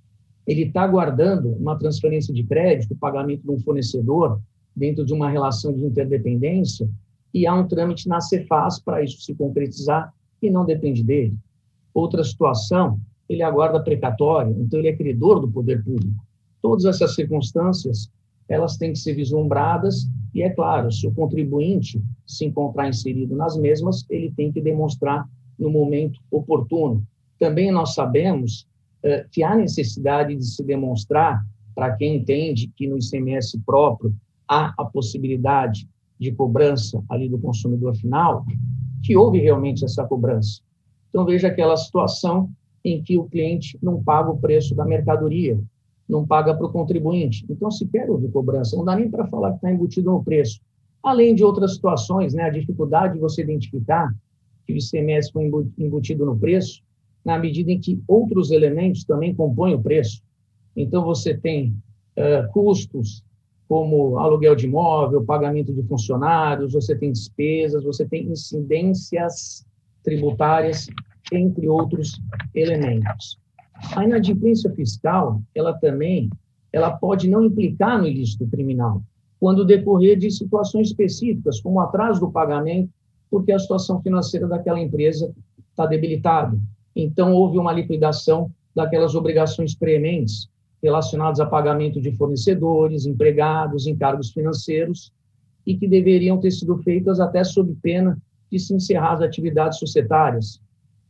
ele está aguardando uma transferência de crédito, o pagamento de um fornecedor, dentro de uma relação de interdependência, e há um trâmite na Cefaz para isso se concretizar, e não depende dele. Outra situação, ele aguarda precatório, então ele é credor do poder público. Todas essas circunstâncias, elas têm que ser vislumbradas, e é claro, se o contribuinte se encontrar inserido nas mesmas, ele tem que demonstrar no momento oportuno. Também nós sabemos eh, que há necessidade de se demonstrar, para quem entende que no I C M S próprio há a possibilidade de cobrança ali do consumidor final, que houve realmente essa cobrança. Então, veja aquela situação em que o cliente não paga o preço da mercadoria, não paga para o contribuinte. Então, sequer houve cobrança, não dá nem para falar que está embutido no preço. Além de outras situações, né, a dificuldade de você identificar que o I C M S foi embutido no preço, na medida em que outros elementos também compõem o preço. Então, você tem uh, custos, como aluguel de imóvel, pagamento de funcionários, você tem despesas, você tem incidências tributárias, entre outros elementos. A inadimplência fiscal, ela também, ela pode não implicar no ilícito criminal, quando decorrer de situações específicas, como atraso do pagamento, porque a situação financeira daquela empresa está debilitada. Então, houve uma liquidação daquelas obrigações prementes relacionadas a pagamento de fornecedores, empregados, encargos financeiros, e que deveriam ter sido feitas até sob pena de se encerrar as atividades societárias.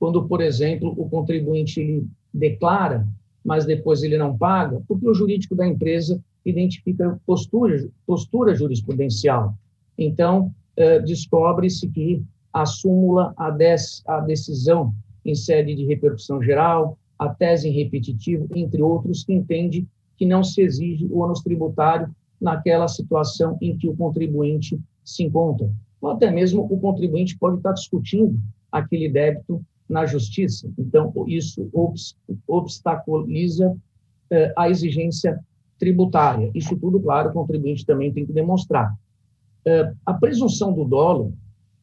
quando, por exemplo, o contribuinte ele declara, mas depois ele não paga, porque o jurídico da empresa identifica postura, postura jurisprudencial. Então, eh, descobre-se que a súmula, a, des, a decisão em sede de repercussão geral, a tese em repetitivo, entre outros, que entende que não se exige o ônus tributário naquela situação em que o contribuinte se encontra. Ou até mesmo o contribuinte pode estar discutindo aquele débito na justiça. Então, isso obstaculiza eh, a exigência tributária. Isso tudo, claro, o contribuinte também tem que demonstrar. Eh, a presunção do dolo,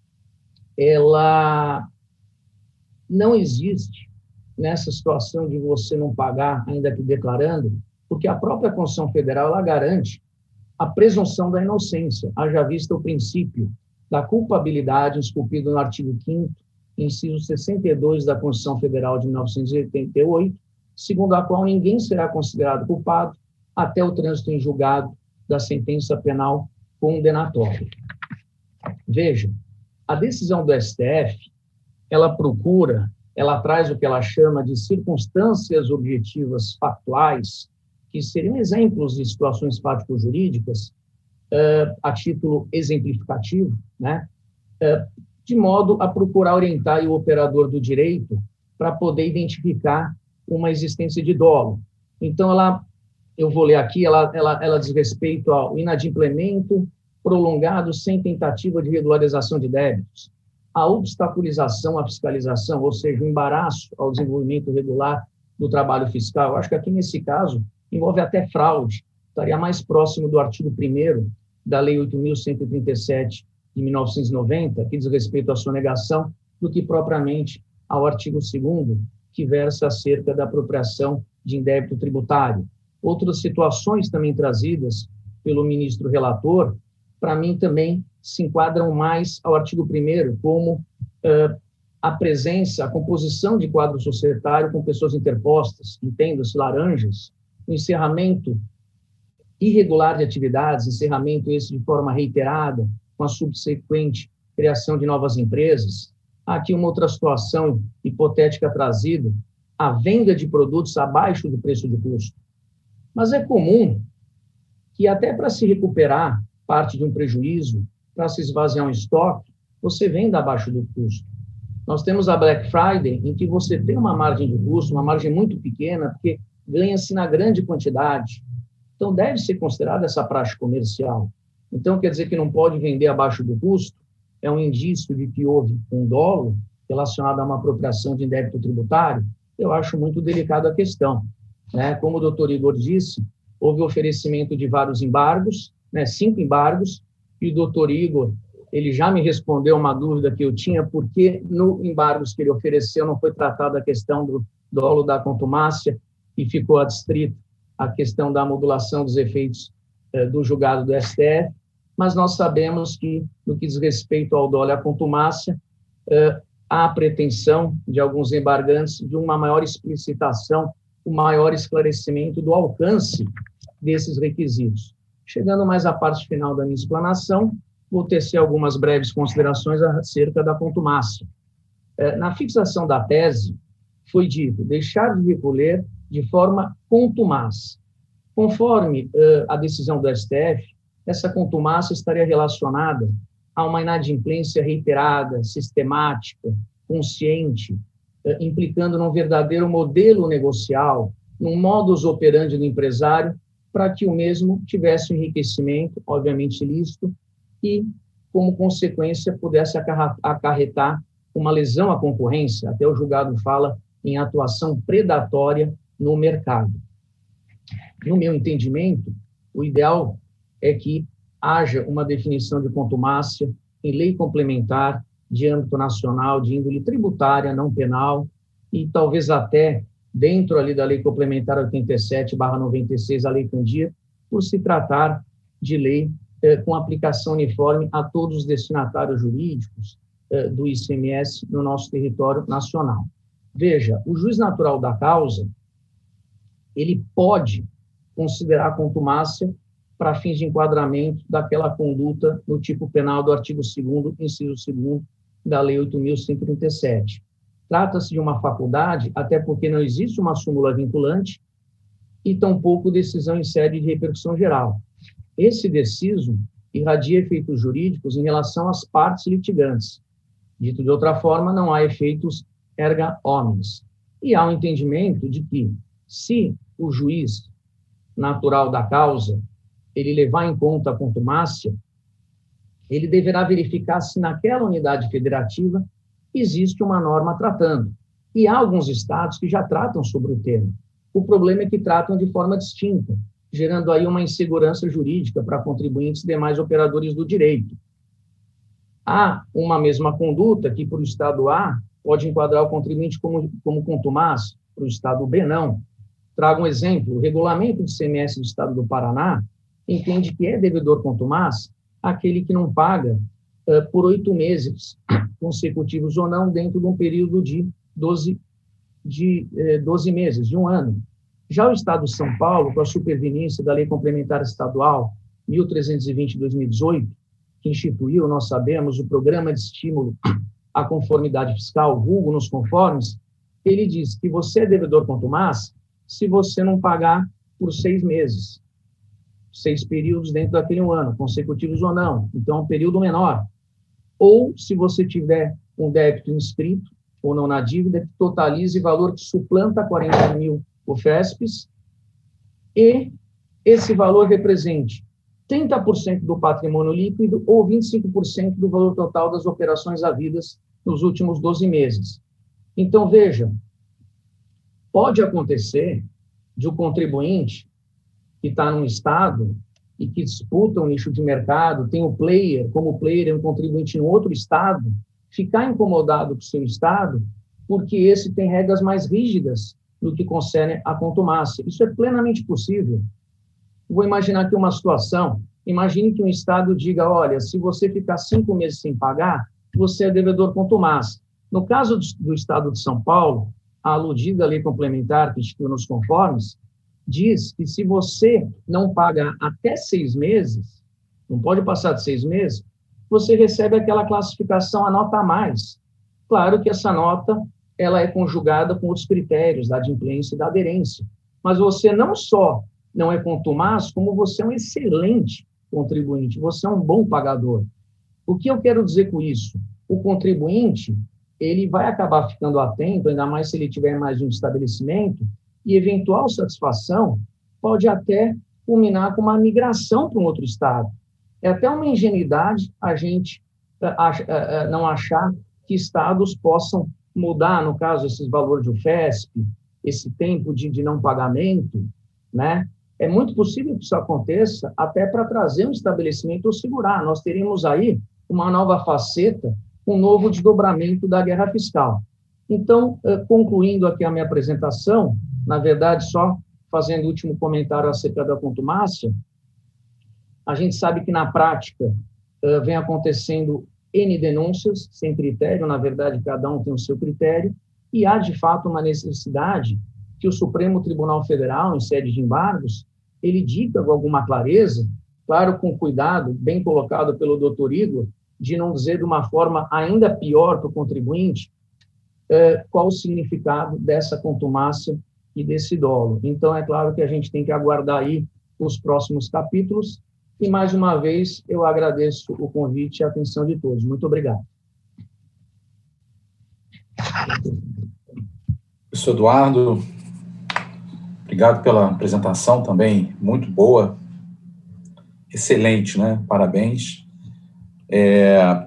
ela não existe nessa situação de você não pagar, ainda que declarando, porque a própria Constituição Federal ela garante a presunção da inocência, haja vista o princípio da culpabilidade esculpido no artigo quinto, inciso sessenta e dois da Constituição Federal de mil novecentos e oitenta e oito, segundo a qual ninguém será considerado culpado até o trânsito em julgado da sentença penal condenatória. Veja, a decisão do S T F, ela procura, ela traz o que ela chama de circunstâncias objetivas factuais, que seriam exemplos de situações fático-jurídicas, uh, a título exemplificativo, né? Uh, de modo a procurar orientar o operador do direito para poder identificar uma existência de dolo. Então, ela, eu vou ler aqui, ela, ela, ela diz respeito ao inadimplemento prolongado sem tentativa de regularização de débitos, a obstaculização à fiscalização, ou seja, o embaraço ao desenvolvimento regular do trabalho fiscal. Eu acho que aqui, nesse caso, envolve até fraude, estaria mais próximo do artigo primeiro da Lei oito mil cento e trinta e sete, de mil novecentos e noventa, que diz respeito à sonegação, do que propriamente ao artigo segundo, que versa acerca da apropriação de indébito tributário. Outras situações também trazidas pelo ministro relator, para mim também se enquadram mais ao artigo primeiro, como uh, a presença, a composição de quadro societário com pessoas interpostas, entendo-se laranjas, o encerramento irregular de atividades, encerramento esse de forma reiterada, com a subsequente criação de novas empresas. Aqui uma outra situação hipotética trazida, a venda de produtos abaixo do preço de custo. Mas é comum que até para se recuperar parte de um prejuízo, para se esvaziar um estoque, você venda abaixo do custo. Nós temos a Black Friday, em que você tem uma margem de custo, uma margem muito pequena, porque ganha-se na grande quantidade. Então, deve ser considerada essa praxe comercial. Então, quer dizer que não pode vender abaixo do custo? É um indício de que houve um dolo relacionado a uma apropriação de débito tributário? Eu acho muito delicada a questão. Né? Como o doutor Igor disse, houve oferecimento de vários embargos, né? cinco embargos, e o doutor Igor, ele já me respondeu uma dúvida que eu tinha, porque no embargos que ele ofereceu não foi tratada a questão do dolo da contumácia e ficou adstrito a questão da modulação dos efeitos eh, do julgado do S T F, mas nós sabemos que, no que diz respeito ao dolo e à contumácia, eh, há a pretensão de alguns embargantes de uma maior explicitação, um maior esclarecimento do alcance desses requisitos. Chegando mais à parte final da minha explanação, vou tecer algumas breves considerações acerca da contumácia. Eh, na fixação da tese, foi dito deixar de recolher de forma contumaz. Conforme uh, a decisão do S T F, essa contumácia estaria relacionada a uma inadimplência reiterada, sistemática, consciente, uh, implicando num verdadeiro modelo negocial, num modus operandi do empresário, para que o mesmo tivesse um enriquecimento, obviamente ilícito, e, como consequência, pudesse acarretar uma lesão à concorrência. Até o julgado fala em atuação predatória no mercado. No meu entendimento, o ideal é que haja uma definição de contumácia em lei complementar de âmbito nacional, de índole tributária, não penal, e talvez até dentro ali da lei complementar oitenta e sete barra noventa e seis, a lei Candir, por se tratar de lei eh, com aplicação uniforme a todos os destinatários jurídicos eh, do I C M S no nosso território nacional. Veja, o juiz natural da causa, ele pode considerar a contumácia para fins de enquadramento daquela conduta no tipo penal do artigo segundo, inciso segundo da Lei oito mil cento e trinta e sete. Trata-se de uma faculdade, até porque não existe uma súmula vinculante e tampouco decisão em sede de repercussão geral. Esse deciso irradia efeitos jurídicos em relação às partes litigantes. Dito de outra forma, não há efeitos erga omnes. E há um entendimento de que, se o juiz natural da causa ele levar em conta a contumácia, ele deverá verificar se naquela unidade federativa existe uma norma tratando. E há alguns estados que já tratam sobre o tema. O problema é que tratam de forma distinta, gerando aí uma insegurança jurídica para contribuintes e demais operadores do direito. Há uma mesma conduta que, para o estado A, pode enquadrar o contribuinte como, como contumaz, para o estado B, não. Trago um exemplo. O regulamento de I C M S do estado do Paraná entende que é devedor contumaz aquele que não paga uh, por oito meses consecutivos ou não dentro de um período de doze, de, eh, doze meses, de um ano. Já o estado de São Paulo, com a superveniência da Lei Complementar Estadual mil trezentos e vinte de dois mil e dezoito, que instituiu, nós sabemos, o Programa de Estímulo à Conformidade Fiscal, vulgo nos conformes, ele diz que você é devedor contumaz se você não pagar por seis meses, seis períodos dentro daquele um ano, consecutivos ou não, então um período menor. Ou se você tiver um débito inscrito ou não na dívida, que totalize valor que suplanta quarenta mil U F E S Ps e esse valor represente trinta por cento do patrimônio líquido ou vinte e cinco por cento do valor total das operações havidas nos últimos doze meses. Então, veja, pode acontecer de um contribuinte que está num estado e que disputa um nicho de mercado, tem o player, como o player é um contribuinte em outro estado, ficar incomodado com o seu estado, porque esse tem regras mais rígidas no que concerne a contumácia. Isso é plenamente possível. Vou imaginar aqui uma situação. Imagine que um estado diga, olha, se você ficar cinco meses sem pagar, você é devedor contumaz. No caso do estado de São Paulo, a aludida lei complementar que instituiu nos conformes, diz que se você não paga até seis meses, não pode passar de seis meses, você recebe aquela classificação, a nota a mais. Claro que essa nota ela é conjugada com outros critérios da adimplência e da aderência. Mas você não só não é contumaz, como você é um excelente contribuinte, você é um bom pagador. O que eu quero dizer com isso? O contribuinte, ele vai acabar ficando atento, ainda mais se ele tiver mais de um estabelecimento, e eventual satisfação pode até culminar com uma migração para um outro estado. É até uma ingenuidade a gente não achar que estados possam mudar, no caso, esses valores de U F E S P, esse tempo de, de não pagamento, né? É muito possível que isso aconteça até para trazer um estabelecimento ou segurar. Nós teríamos aí uma nova faceta, um novo desdobramento da guerra fiscal. Então, concluindo aqui a minha apresentação, na verdade, só fazendo o último comentário acerca da contumácia, a gente sabe que, na prática, vem acontecendo N denúncias, sem critério, na verdade, cada um tem o seu critério, e há, de fato, uma necessidade que o Supremo Tribunal Federal, em sede de embargos, ele dita com alguma clareza, claro, com cuidado, bem colocado pelo doutor Igor, de não dizer de uma forma ainda pior para o contribuinte, eh, qual o significado dessa contumácia e desse dolo. Então, é claro que a gente tem que aguardar aí os próximos capítulos, e, mais uma vez, eu agradeço o convite e a atenção de todos. Muito obrigado. Professor Eduardo, obrigado pela apresentação também, muito boa, excelente, né? Parabéns. É...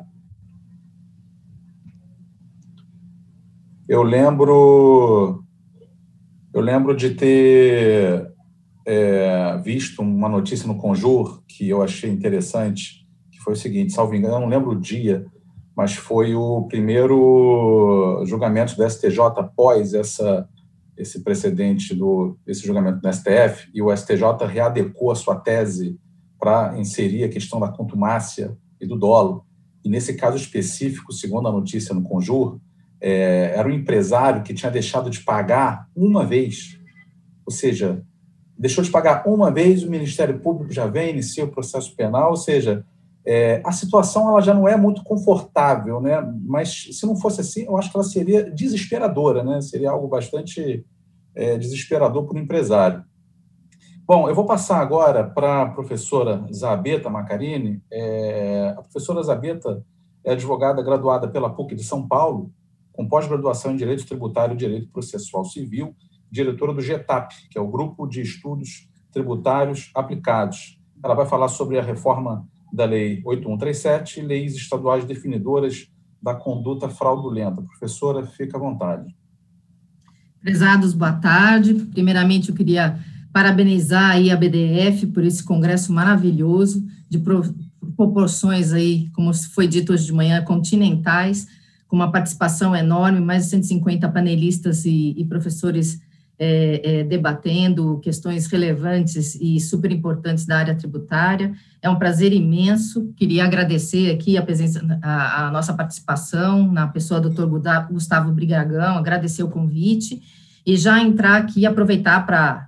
Eu lembro, eu lembro de ter é, visto uma notícia no Conjur que eu achei interessante, que foi o seguinte, salvo engano, eu não lembro o dia, mas foi o primeiro julgamento do S T J após essa, esse precedente do, esse julgamento do S T F, e o S T J readequou a sua tese para inserir a questão da contumácia e do dolo. E nesse caso específico, segundo a notícia no Conjur, é, era um empresário que tinha deixado de pagar uma vez, ou seja, deixou de pagar uma vez, o Ministério Público já vem, inicia o processo penal, ou seja, É, a situação ela já não é muito confortável, né? Mas se não fosse assim, eu acho que ela seria desesperadora, né? Seria algo bastante é, desesperador para o empresário. Bom, eu vou passar agora para a professora Zabeta Macarini. É, a professora Zabeta é advogada graduada pela PUC de São Paulo, com pós-graduação em Direito Tributário e Direito Processual Civil, diretora do GETAP, que é o Grupo de Estudos Tributários Aplicados. Ela vai falar sobre a reforma da Lei oito mil cento e trinta e sete e leis estaduais definidoras da conduta fraudulenta. Professora, fica à vontade. Prezados, boa tarde. Primeiramente, eu queria parabenizar aí a B D F por esse congresso maravilhoso, de proporções aí, como foi dito hoje de manhã, continentais, com uma participação enorme, mais de cento e cinquenta panelistas e, e professores é, é, debatendo questões relevantes e super importantes da área tributária. É um prazer imenso. Queria agradecer aqui a presença, a, a nossa participação, na pessoa do doutor Gustavo Brigagão, agradecer o convite e já entrar aqui, aproveitar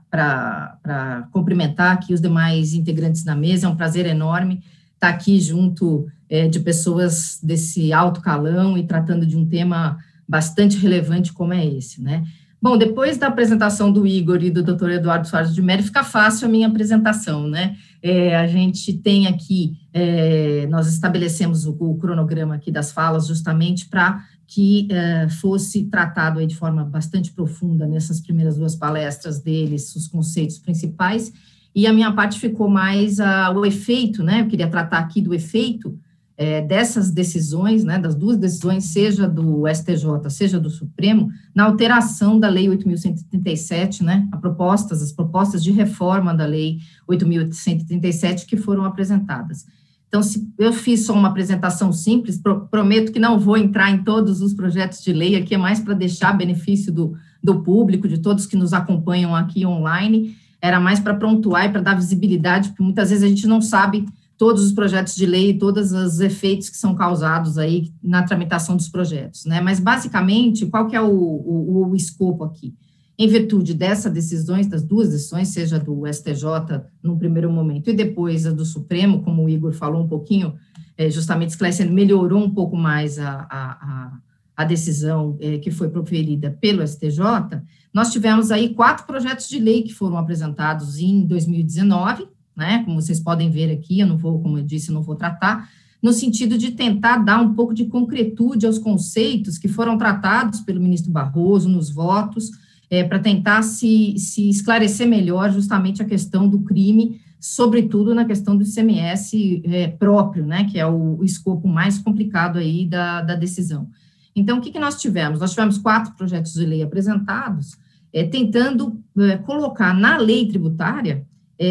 para cumprimentar aqui os demais integrantes da mesa. É um prazer enorme estar aqui junto é, de pessoas desse alto calão e tratando de um tema bastante relevante como é esse, né? Bom, depois da apresentação do Igor e do doutor Eduardo Soares de Mello, fica fácil a minha apresentação, né? É, a gente tem aqui, é, nós estabelecemos o, o cronograma aqui das falas justamente para que é, fosse tratado aí de forma bastante profunda nessas primeiras duas palestras deles, os conceitos principais, e a minha parte ficou mais a, o efeito, né? Eu queria tratar aqui do efeito é, dessas decisões, né? Das duas decisões, seja do S T J, seja do Supremo, na alteração da Lei oito mil cento e trinta e sete, né? A propostas, as propostas de reforma da Lei oito mil cento e trinta e sete que foram apresentadas. Então, se eu fiz só uma apresentação simples, pro, prometo que não vou entrar em todos os projetos de lei, aqui é mais para deixar benefício do, do público, de todos que nos acompanham aqui online, era mais para pontuar e para dar visibilidade, porque muitas vezes a gente não sabe todos os projetos de lei e todos os efeitos que são causados aí na tramitação dos projetos, né? Mas, basicamente, qual que é o, o, o escopo aqui? Em virtude dessas decisões, das duas decisões, seja do S T J no primeiro momento e depois a do Supremo, como o Igor falou um pouquinho, é, justamente esclarecendo, melhorou um pouco mais a, a, a decisão é, que foi proferida pelo S T J, nós tivemos aí quatro projetos de lei que foram apresentados em dois mil e dezenove, né, como vocês podem ver aqui, eu não vou, como eu disse, eu não vou tratar, no sentido de tentar dar um pouco de concretude aos conceitos que foram tratados pelo ministro Barroso nos votos, É, para tentar se, se esclarecer melhor justamente a questão do crime, sobretudo na questão do I C M S é, próprio, né, que é o, o escopo mais complicado aí da, da decisão. Então, o que, que nós tivemos? Nós tivemos quatro projetos de lei apresentados, é, tentando é, colocar na lei tributária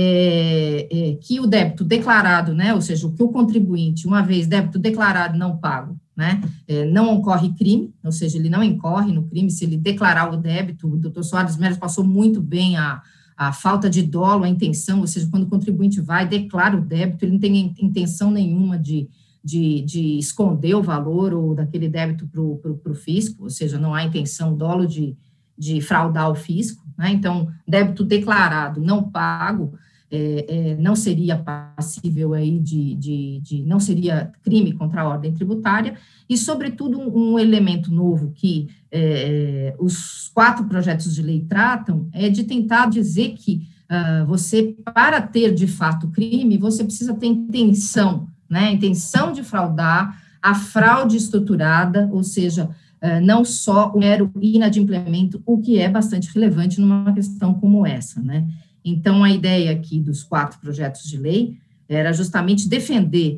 é, é, que o débito declarado, né, ou seja, o que o contribuinte, uma vez débito declarado não pago, né, é, não ocorre crime, ou seja, ele não incorre no crime se ele declarar o débito. O doutor Soares Mello passou muito bem a, a falta de dolo, a intenção, ou seja, quando o contribuinte vai, declara o débito, ele não tem intenção nenhuma de, de, de esconder o valor ou daquele débito para o fisco, ou seja, não há intenção, dolo de, de fraudar o fisco, né, então, débito declarado, não pago, É, é, não seria passível aí de, de, de, não seria crime contra a ordem tributária, e, sobretudo, um, um elemento novo que é, os quatro projetos de lei tratam é de tentar dizer que uh, você, para ter, de fato, crime, você precisa ter intenção, né, intenção de fraudar, a fraude estruturada, ou seja, uh, não só o mero inadimplemento, o que é bastante relevante numa questão como essa, né. Então, a ideia aqui dos quatro projetos de lei era justamente defender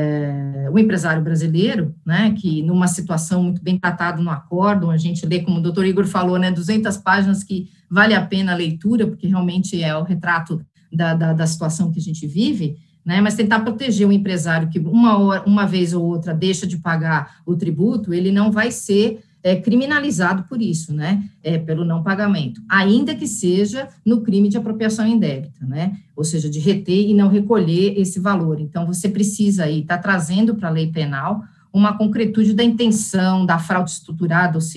é, o empresário brasileiro, né, que numa situação muito bem tratada no acórdão, a gente lê, como o doutor Igor falou, né, duzentas páginas que vale a pena a leitura, porque realmente é o retrato da, da, da situação que a gente vive, né, mas tentar proteger o empresário que uma, hora, uma vez ou outra deixa de pagar o tributo, ele não vai ser é, criminalizado por isso, né, é, pelo não pagamento, ainda que seja no crime de apropriação indébita, né, ou seja, de reter e não recolher esse valor. Então, você precisa aí estar tá trazendo para a lei penal uma concretude da intenção, da fraude estruturada, ou seja,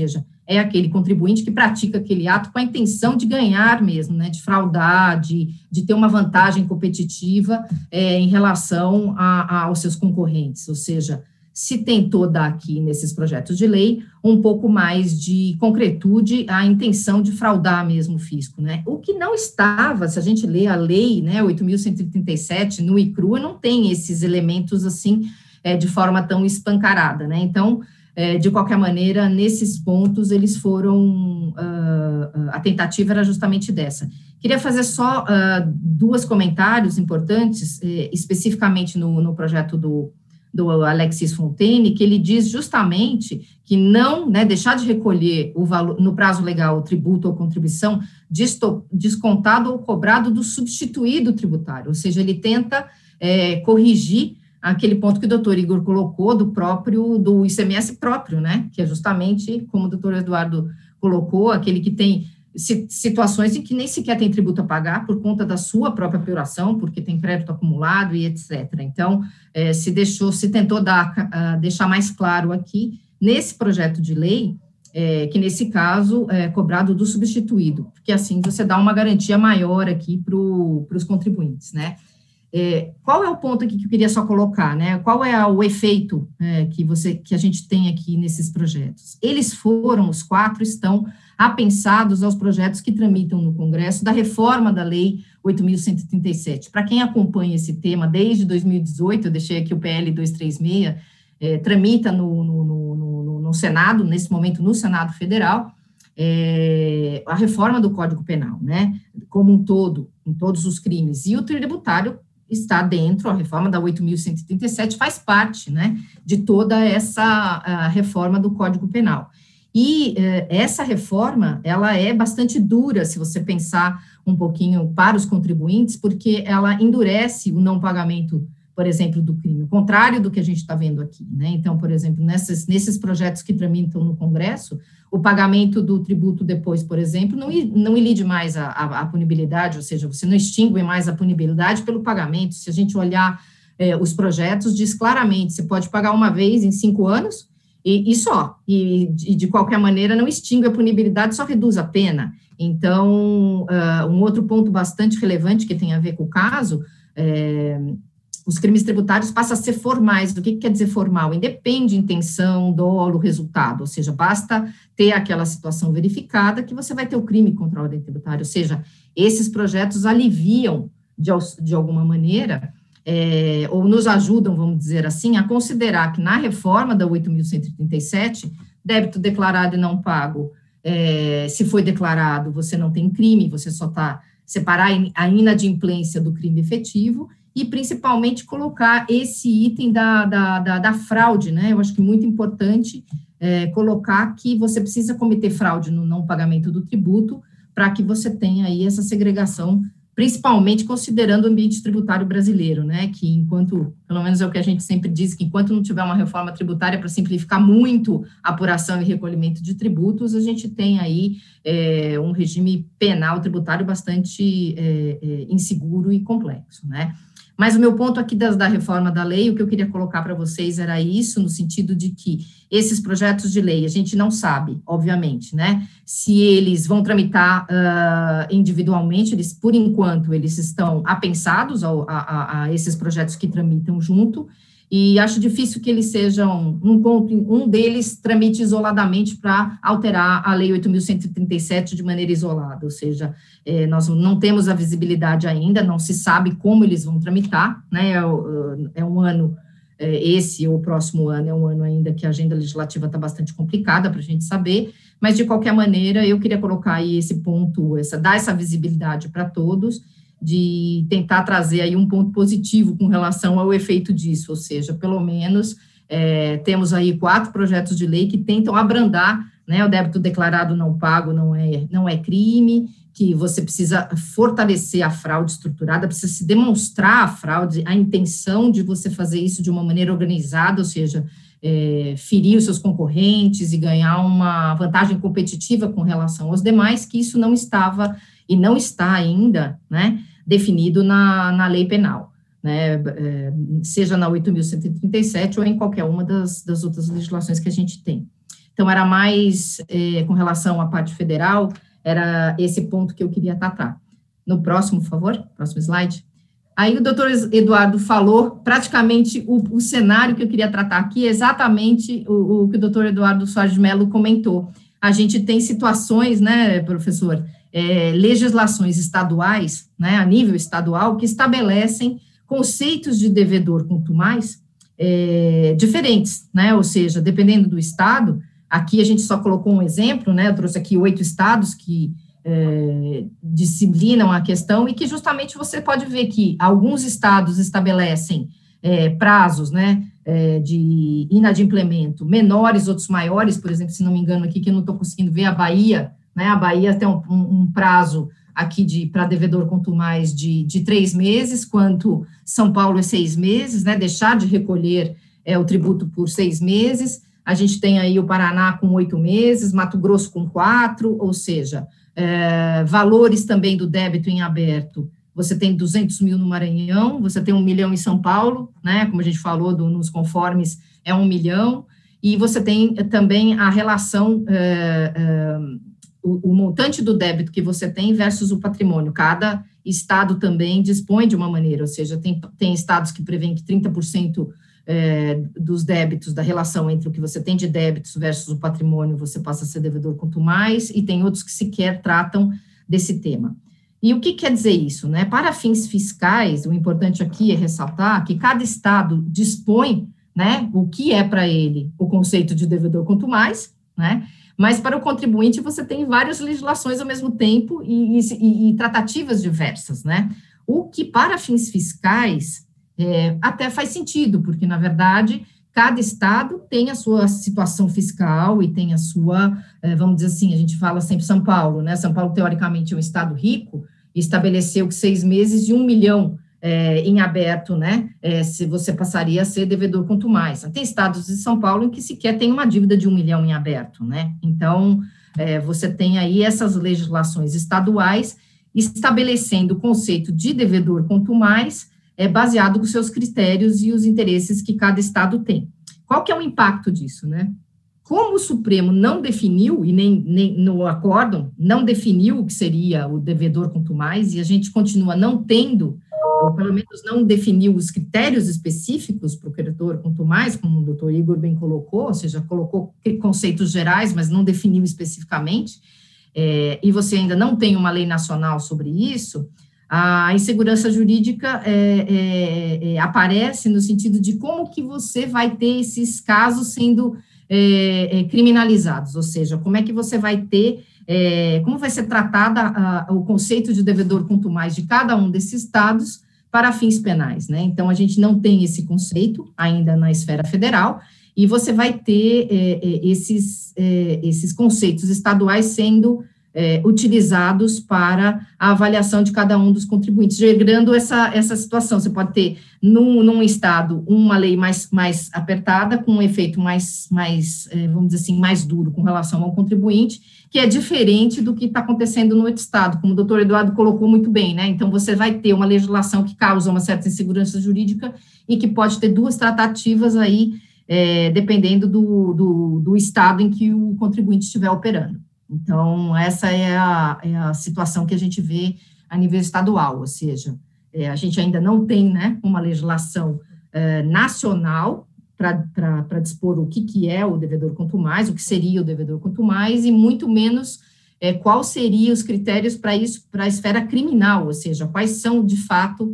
é aquele contribuinte que pratica aquele ato com a intenção de ganhar mesmo, né, de fraudar, de, de ter uma vantagem competitiva é, em relação a, a, aos seus concorrentes, ou seja, se tentou dar aqui nesses projetos de lei um pouco mais de concretude à intenção de fraudar mesmo o fisco, né? O que não estava, se a gente lê a lei, né, oito mil cento e trinta e sete, no I C R U, não tem esses elementos assim, é, de forma tão escancarada, né? Então, é, de qualquer maneira, nesses pontos, eles foram, uh, a tentativa era justamente dessa. Queria fazer só uh, dois comentários importantes, eh, especificamente no, no projeto do do Alexis Fontaine, que ele diz justamente que não, né, deixar de recolher o valor, no prazo legal o tributo ou contribuição descontado ou cobrado do substituído tributário, ou seja, ele tenta é, corrigir aquele ponto que o doutor Igor colocou do próprio, do I C M S próprio, né, que é justamente, como o doutor Eduardo colocou, aquele que tem situações em que nem sequer tem tributo a pagar por conta da sua própria apuração, porque tem crédito acumulado e etcétera. Então, é, se deixou, se tentou dar, uh, deixar mais claro aqui, nesse projeto de lei, é, que nesse caso é cobrado do substituído, porque assim você dá uma garantia maior aqui para os contribuintes, né? É, qual é o ponto aqui que eu queria só colocar, né? Qual é o efeito é, que, você, que a gente tem aqui nesses projetos? Eles foram, os quatro estão apensados aos projetos que tramitam no Congresso da reforma da Lei oito mil cento e trinta e sete. Para quem acompanha esse tema, desde dois mil e dezoito, eu deixei aqui o P L duzentos e trinta e seis, é, tramita no, no, no, no, no Senado, nesse momento no Senado Federal, é, a reforma do Código Penal, né? Como um todo, em todos os crimes. E o tributário está dentro, a reforma da oito mil cento e trinta e sete faz parte, né, de toda essa a reforma do Código Penal. E eh, essa reforma, ela é bastante dura, se você pensar um pouquinho para os contribuintes, porque ela endurece o não pagamento, por exemplo, do crime, o contrário do que a gente está vendo aqui, né? Então, por exemplo, nessas, nesses projetos que tramitam no Congresso, o pagamento do tributo depois, por exemplo, não, não ilide mais a, a, a punibilidade, ou seja, você não extingue mais a punibilidade pelo pagamento. Se a gente olhar eh, os projetos, diz claramente, você pode pagar uma vez em cinco anos, E, e só, e, e de qualquer maneira não extingue a punibilidade, só reduz a pena. Então, uh, um outro ponto bastante relevante que tem a ver com o caso, é, os crimes tributários passam a ser formais. O que, que quer dizer formal? Independe de intenção, dolo, resultado, ou seja, basta ter aquela situação verificada que você vai ter o crime contra a ordem tributária, ou seja, esses projetos aliviam, de, de alguma maneira, É, ou nos ajudam, vamos dizer assim, a considerar que na reforma da oito mil cento e trinta e sete, débito declarado e não pago, é, se foi declarado, você não tem crime, você só está separar a inadimplência do crime efetivo e, principalmente, colocar esse item da, da, da, da fraude, né? Eu acho que é muito importante é, colocar que você precisa cometer fraude no não pagamento do tributo para que você tenha aí essa segregação, principalmente considerando o ambiente tributário brasileiro, né, que enquanto, pelo menos é o que a gente sempre diz, que enquanto não tiver uma reforma tributária para simplificar muito a apuração e recolhimento de tributos, a gente tem aí é, um regime penal tributário bastante é, é, inseguro e complexo, né. Mas o meu ponto aqui da, da reforma da lei, o que eu queria colocar para vocês era isso, no sentido de que esses projetos de lei, a gente não sabe, obviamente, né, se eles vão tramitar uh, individualmente, eles, por enquanto, eles estão apensados ao, a, a, a esses projetos que tramitam junto, e acho difícil que eles sejam, um ponto, um deles tramite isoladamente para alterar a Lei oito mil cento e trinta e sete de maneira isolada, ou seja, é, nós não temos a visibilidade ainda, não se sabe como eles vão tramitar, né, é, é um ano, é, esse ou o próximo ano é um ano ainda que a agenda legislativa está bastante complicada para a gente saber, mas de qualquer maneira eu queria colocar aí esse ponto, essa, dar essa visibilidade para todos, de tentar trazer aí um ponto positivo com relação ao efeito disso, ou seja, pelo menos é, temos aí quatro projetos de lei que tentam abrandar, né, o débito declarado não pago não é, não é crime, que você precisa fortalecer a fraude estruturada, precisa se demonstrar a fraude, a intenção de você fazer isso de uma maneira organizada, ou seja, é, ferir os seus concorrentes e ganhar uma vantagem competitiva com relação aos demais, que isso não estava e não está ainda, né, definido na, na lei penal, né, é, seja na oito mil cento e trinta e sete ou em qualquer uma das, das outras legislações que a gente tem. Então, era mais, é, com relação à parte federal, era esse ponto que eu queria tratar. No próximo, por favor, próximo slide. Aí o doutor Eduardo falou praticamente o, o cenário que eu queria tratar aqui, exatamente o, o que o doutor Eduardo Soares de Mello comentou. A gente tem situações, né, professor, é, legislações estaduais, né, a nível estadual, que estabelecem conceitos de devedor contumaz é, diferentes, né, ou seja, dependendo do estado, aqui a gente só colocou um exemplo, né, eu trouxe aqui oito estados que É, disciplinam a questão e que justamente você pode ver que alguns estados estabelecem é, prazos, né, é, de inadimplemento menores, outros maiores, por exemplo, se não me engano aqui, que eu não estou conseguindo ver, a Bahia, né, a Bahia tem um, um, um prazo aqui de para devedor contumaz de, de três meses, quanto São Paulo é seis meses, né, deixar de recolher é, o tributo por seis meses, a gente tem aí o Paraná com oito meses, Mato Grosso com quatro, ou seja, É, valores também do débito em aberto, você tem duzentos mil no Maranhão, você tem um milhão em São Paulo, né, como a gente falou, do, nos conformes é um milhão, e você tem também a relação, é, é, o, o montante do débito que você tem versus o patrimônio, cada estado também dispõe de uma maneira, ou seja, tem, tem estados que prevêem que trinta por cento É, dos débitos, da relação entre o que você tem de débitos versus o patrimônio, você passa a ser devedor contumaz, e tem outros que sequer tratam desse tema. E o que quer dizer isso, né? Para fins fiscais, o importante aqui é ressaltar que cada estado dispõe, né, o que é para ele o conceito de devedor contumaz, né? Mas para o contribuinte você tem várias legislações ao mesmo tempo e, e, e tratativas diversas, né? O que para fins fiscais É, até faz sentido, porque, na verdade, cada estado tem a sua situação fiscal e tem a sua, é, vamos dizer assim, a gente fala sempre São Paulo, né? São Paulo, teoricamente, é um estado rico, estabeleceu que seis meses de um milhão é, em aberto, né? É, se você passaria a ser devedor contumaz. Tem estados de São Paulo em que sequer tem uma dívida de um milhão em aberto, né? Então, é, você tem aí essas legislações estaduais estabelecendo o conceito de devedor contumaz, é baseado nos seus critérios e os interesses que cada estado tem. Qual que é o impacto disso, né? Como o Supremo não definiu, e nem, nem no acórdão, não definiu o que seria o devedor contumaz, e a gente continua não tendo, ou pelo menos não definiu os critérios específicos para o credor contumaz, como o doutor Igor bem colocou, ou seja, colocou conceitos gerais, mas não definiu especificamente, é, e você ainda não tem uma lei nacional sobre isso, a insegurança jurídica é, é, é, aparece no sentido de como que você vai ter esses casos sendo é, é, criminalizados, ou seja, como é que você vai ter, é, como vai ser tratada a, o conceito de devedor contumaz de cada um desses estados para fins penais, né? Então, a gente não tem esse conceito ainda na esfera federal, e você vai ter é, é, esses, é, esses conceitos estaduais sendo É, utilizados para a avaliação de cada um dos contribuintes, gerando essa, essa situação. Você pode ter, num, num estado, uma lei mais, mais apertada, com um efeito mais, mais é, vamos dizer assim, mais duro com relação ao contribuinte, que é diferente do que está acontecendo no outro estado, como o doutor Eduardo colocou muito bem, né? Então, você vai ter uma legislação que causa uma certa insegurança jurídica e que pode ter duas tratativas aí, é, dependendo do, do, do estado em que o contribuinte estiver operando. Então, essa é a, é a situação que a gente vê a nível estadual, ou seja, é, a gente ainda não tem, né, uma legislação é, nacional para dispor o que, que é o devedor contumaz, o que seria o devedor contumaz, e muito menos é, quais seriam os critérios para isso, para a esfera criminal, ou seja, quais são, de fato,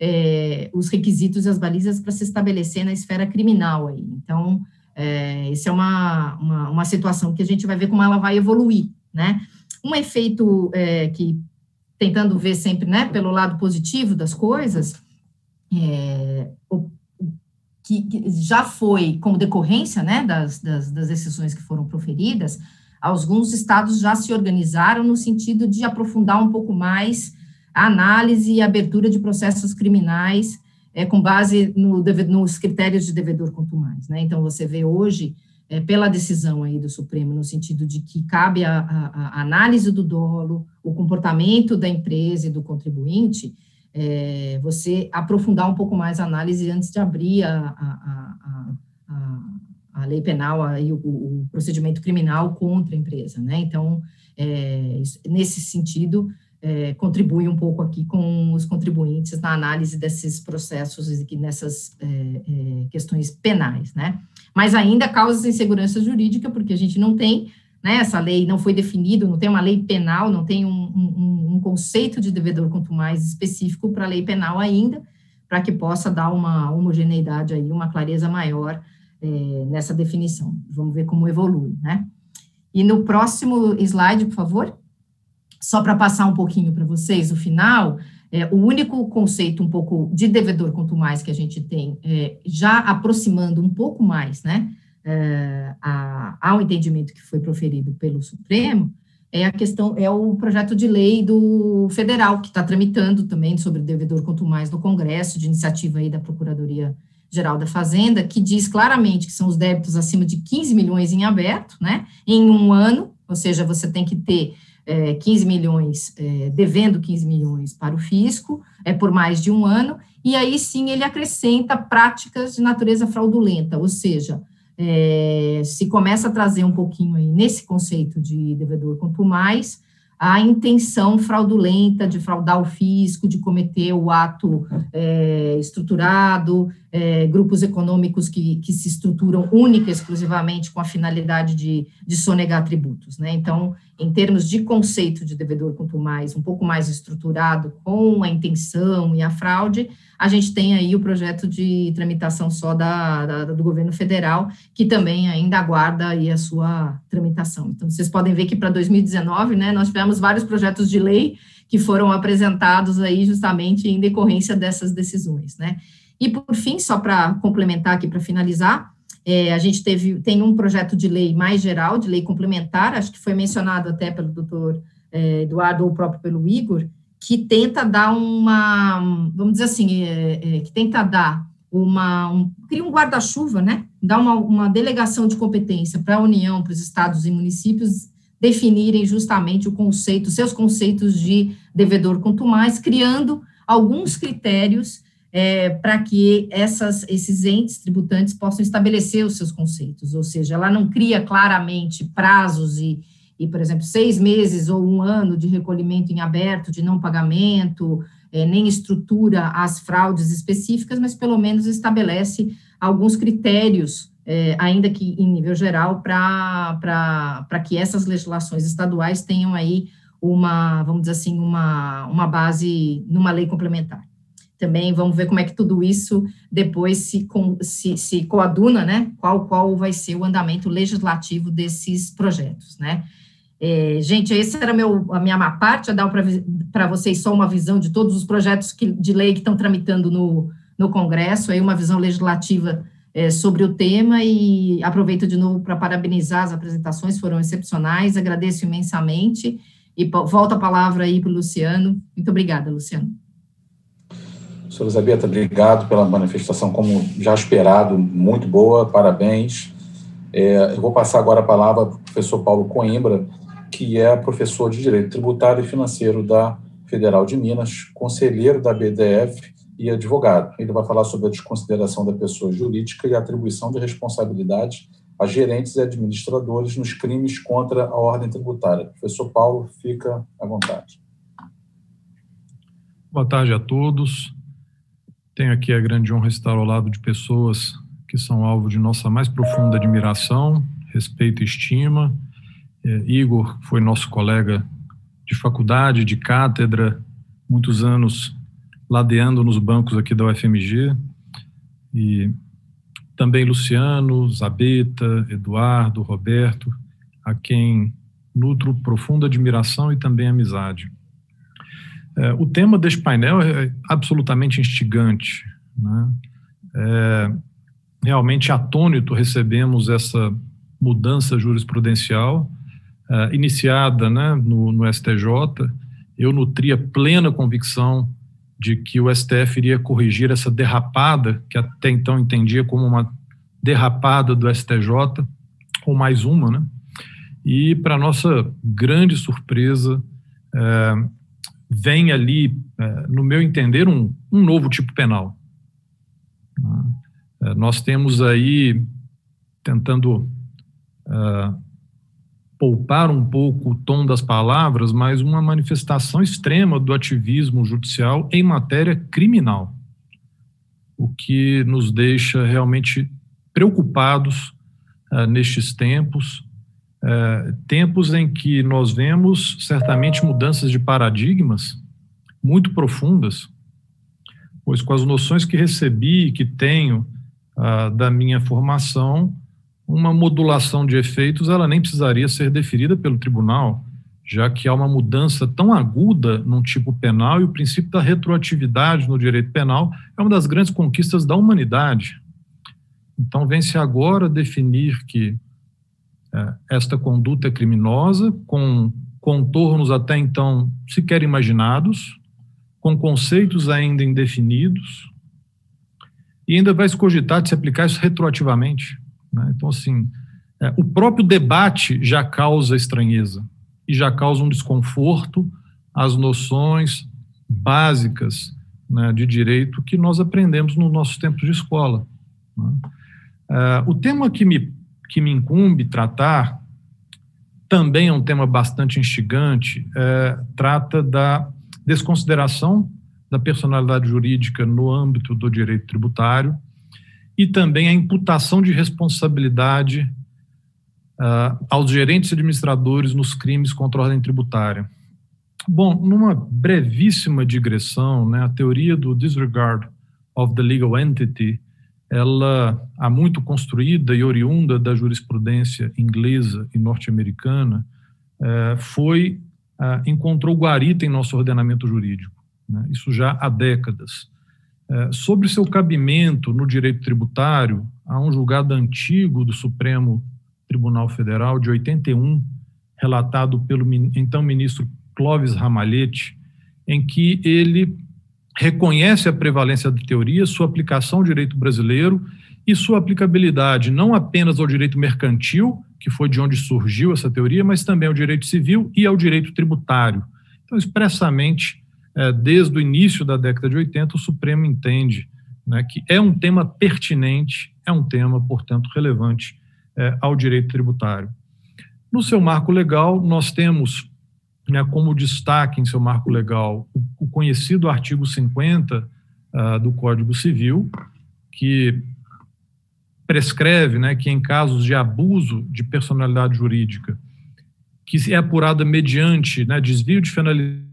é, os requisitos e as balizas para se estabelecer na esfera criminal aí. Então, É, essa é uma, uma, uma situação que a gente vai ver como ela vai evoluir, né? Um efeito é, que, tentando ver sempre, né, pelo lado positivo das coisas, é, o, que, que já foi, como decorrência, né, das, das, das decisões que foram proferidas, alguns estados já se organizaram no sentido de aprofundar um pouco mais a análise e abertura de processos criminais, É, com base no, nos critérios de devedor contumaz, né? Então, você vê hoje, é, pela decisão aí do Supremo, no sentido de que cabe a, a, a análise do dolo, o comportamento da empresa e do contribuinte, é, você aprofundar um pouco mais a análise antes de abrir a, a, a, a, a a lei penal, aí, o, o procedimento criminal contra a empresa, né? Então, é, nesse sentido, é, contribui um pouco aqui com os contribuintes na análise desses processos e nessas é, é, questões penais, né? Mas ainda causa insegurança jurídica, porque a gente não tem, né, essa lei não foi definida, não tem uma lei penal, não tem um, um, um conceito de devedor quanto mais específico para a lei penal ainda, para que possa dar uma homogeneidade aí, uma clareza maior é, nessa definição. Vamos ver como evolui, né? E no próximo slide, por favor, só para passar um pouquinho para vocês, o final, é, o único conceito um pouco de devedor quanto mais que a gente tem, é, já aproximando um pouco mais, né, é, a, ao entendimento que foi proferido pelo Supremo, é a questão, é o projeto de lei do federal, que está tramitando também sobre devedor quanto mais no Congresso, de iniciativa aí da Procuradoria-Geral da Fazenda, que diz claramente que são os débitos acima de quinze milhões em aberto, né, em um ano, ou seja, você tem que ter é, quinze milhões, é, devendo quinze milhões para o fisco, é por mais de um ano, e aí sim ele acrescenta práticas de natureza fraudulenta, ou seja, É, se começa a trazer um pouquinho aí nesse conceito de devedor quanto mais, a intenção fraudulenta de fraudar o fisco, de cometer o ato é, estruturado, é, grupos econômicos que, que se estruturam única e exclusivamente com a finalidade de, de sonegar tributos, né? Então, em termos de conceito de devedor quanto mais, um pouco mais estruturado, com a intenção e a fraude, a gente tem aí o projeto de tramitação só da, da, do governo federal, que também ainda aguarda aí a sua tramitação. Então, vocês podem ver que para dois mil e dezenove, né, nós tivemos vários projetos de lei que foram apresentados aí justamente em decorrência dessas decisões, né. E, por fim, só para complementar aqui, para finalizar, é, a gente teve, tem um projeto de lei mais geral, de lei complementar, acho que foi mencionado até pelo doutor é, Eduardo ou próprio pelo Igor, que tenta dar uma, vamos dizer assim, é, é, que tenta dar uma, um, cria um guarda-chuva, né, dá uma, uma delegação de competência para a União, para os estados e municípios definirem justamente o conceito, seus conceitos de devedor quanto mais, criando alguns critérios é, para que essas, esses entes tributantes possam estabelecer os seus conceitos, ou seja, ela não cria claramente prazos e e, por exemplo, seis meses ou um ano de recolhimento em aberto, de não pagamento, é, nem estrutura as fraudes específicas, mas pelo menos estabelece alguns critérios, é, ainda que em nível geral, para que essas legislações estaduais tenham aí uma, vamos dizer assim, uma, uma base numa lei complementar. Também vamos ver como é que tudo isso depois se, se, se coaduna, né, qual, qual vai ser o andamento legislativo desses projetos, né. É, gente, essa era meu, a minha parte, a dar para vocês só uma visão de todos os projetos que, de lei que estão tramitando no, no Congresso, aí uma visão legislativa é, sobre o tema, e aproveito de novo para parabenizar as apresentações, foram excepcionais, agradeço imensamente, e volto a palavra aí para o Luciano. Muito obrigada, Luciano. Senhora Elizabeth, obrigado pela manifestação, como já esperado, muito boa, parabéns. É, eu vou passar agora a palavra para o professor Paulo Coimbra, que é professor de Direito Tributário e Financeiro da Federal de Minas, conselheiro da B D F e advogado. Ele vai falar sobre a desconsideração da pessoa jurídica e a atribuição de responsabilidade a gerentes e administradores nos crimes contra a ordem tributária. Professor Paulo, fica à vontade. Boa tarde a todos. Tenho aqui a grande honra de estar ao lado de pessoas que são alvo de nossa mais profunda admiração, respeito e estima. É, Igor foi nosso colega de faculdade, de cátedra, muitos anos ladeando nos bancos aqui da U F M G. E também Luciano, Zabeta, Eduardo, Roberto, a quem nutro profunda admiração e também amizade. É, o tema deste painel é absolutamente instigante, né? É, realmente atônito recebemos essa mudança jurisprudencial uh, iniciada, né, no, no S T J. Eu nutria plena convicção de que o S T F iria corrigir essa derrapada, que até então entendia como uma derrapada do S T J, ou mais uma, né? E, para nossa grande surpresa, uh, vem ali, uh, no meu entender, um, um novo tipo penal. Uh, Nós temos aí tentando uh, poupar um pouco o tom das palavras, mas uma manifestação extrema do ativismo judicial em matéria criminal, o que nos deixa realmente preocupados uh, nestes tempos, uh, tempos em que nós vemos certamente mudanças de paradigmas muito profundas, pois com as noções que recebi e que tenho uh, da minha formação, uma modulação de efeitos ela nem precisaria ser deferida pelo tribunal, já que há uma mudança tão aguda num tipo penal e o princípio da retroatividade no direito penal é uma das grandes conquistas da humanidade. Então, vem-se agora definir que é, esta conduta é criminosa, com contornos até então sequer imaginados, com conceitos ainda indefinidos, e ainda vai se cogitar de se aplicar isso retroativamente, né? Então, assim, é, o próprio debate já causa estranheza e já causa um desconforto às noções básicas, né, de direito que nós aprendemos nos nossos tempos de escola, né? É, o tema que me, que me incumbe tratar também é um tema bastante instigante, é, trata da desconsideração da personalidade jurídica no âmbito do direito tributário e também a imputação de responsabilidade uh, aos gerentes e administradores nos crimes contra a ordem tributária. Bom, numa brevíssima digressão, né, a teoria do disregard of the legal entity, ela, há muito construída e oriunda da jurisprudência inglesa e norte-americana, uh, foi, uh, encontrou guarita em nosso ordenamento jurídico, né, isso já há décadas. É, sobre seu cabimento no direito tributário, há um julgado antigo do Supremo Tribunal Federal, de oitenta e um, relatado pelo então ministro Clóvis Ramalhete, em que ele reconhece a prevalência da teoria, sua aplicação ao direito brasileiro e sua aplicabilidade não apenas ao direito mercantil, que foi de onde surgiu essa teoria, mas também ao direito civil e ao direito tributário. Então, expressamente, desde o início da década de oitenta, o Supremo entende, né, que é um tema pertinente, é um tema, portanto, relevante é, ao direito tributário. No seu marco legal, nós temos, né, como destaque em seu marco legal o, o conhecido artigo cinquenta uh, do Código Civil, que prescreve, né, que em casos de abuso de personalidade jurídica, que é apurada mediante, né, desvio de finalidade,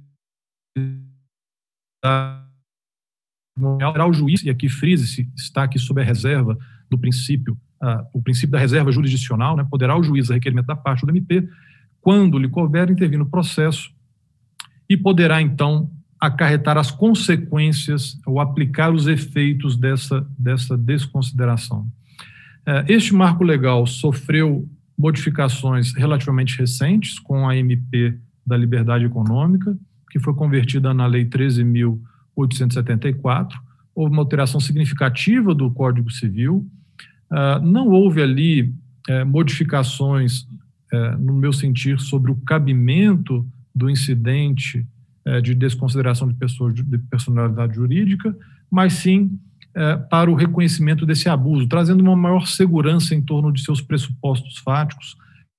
o juiz, e aqui frise-se, está aqui sob a reserva do princípio, uh, o princípio da reserva jurisdicional, né, poderá o juiz, a requerimento da parte do M P, quando lhe couber, intervir no processo e poderá, então, acarretar as consequências ou aplicar os efeitos dessa, dessa desconsideração. Uh, este marco legal sofreu modificações relativamente recentes com a M P da Liberdade Econômica, que foi convertida na Lei treze mil oitocentos e setenta e quatro, houve uma alteração significativa do Código Civil, uh, não houve ali uh, modificações, uh, no meu sentir, sobre o cabimento do incidente uh, de desconsideração de pessoas de personalidade jurídica, mas sim uh, para o reconhecimento desse abuso, trazendo uma maior segurança em torno de seus pressupostos fáticos,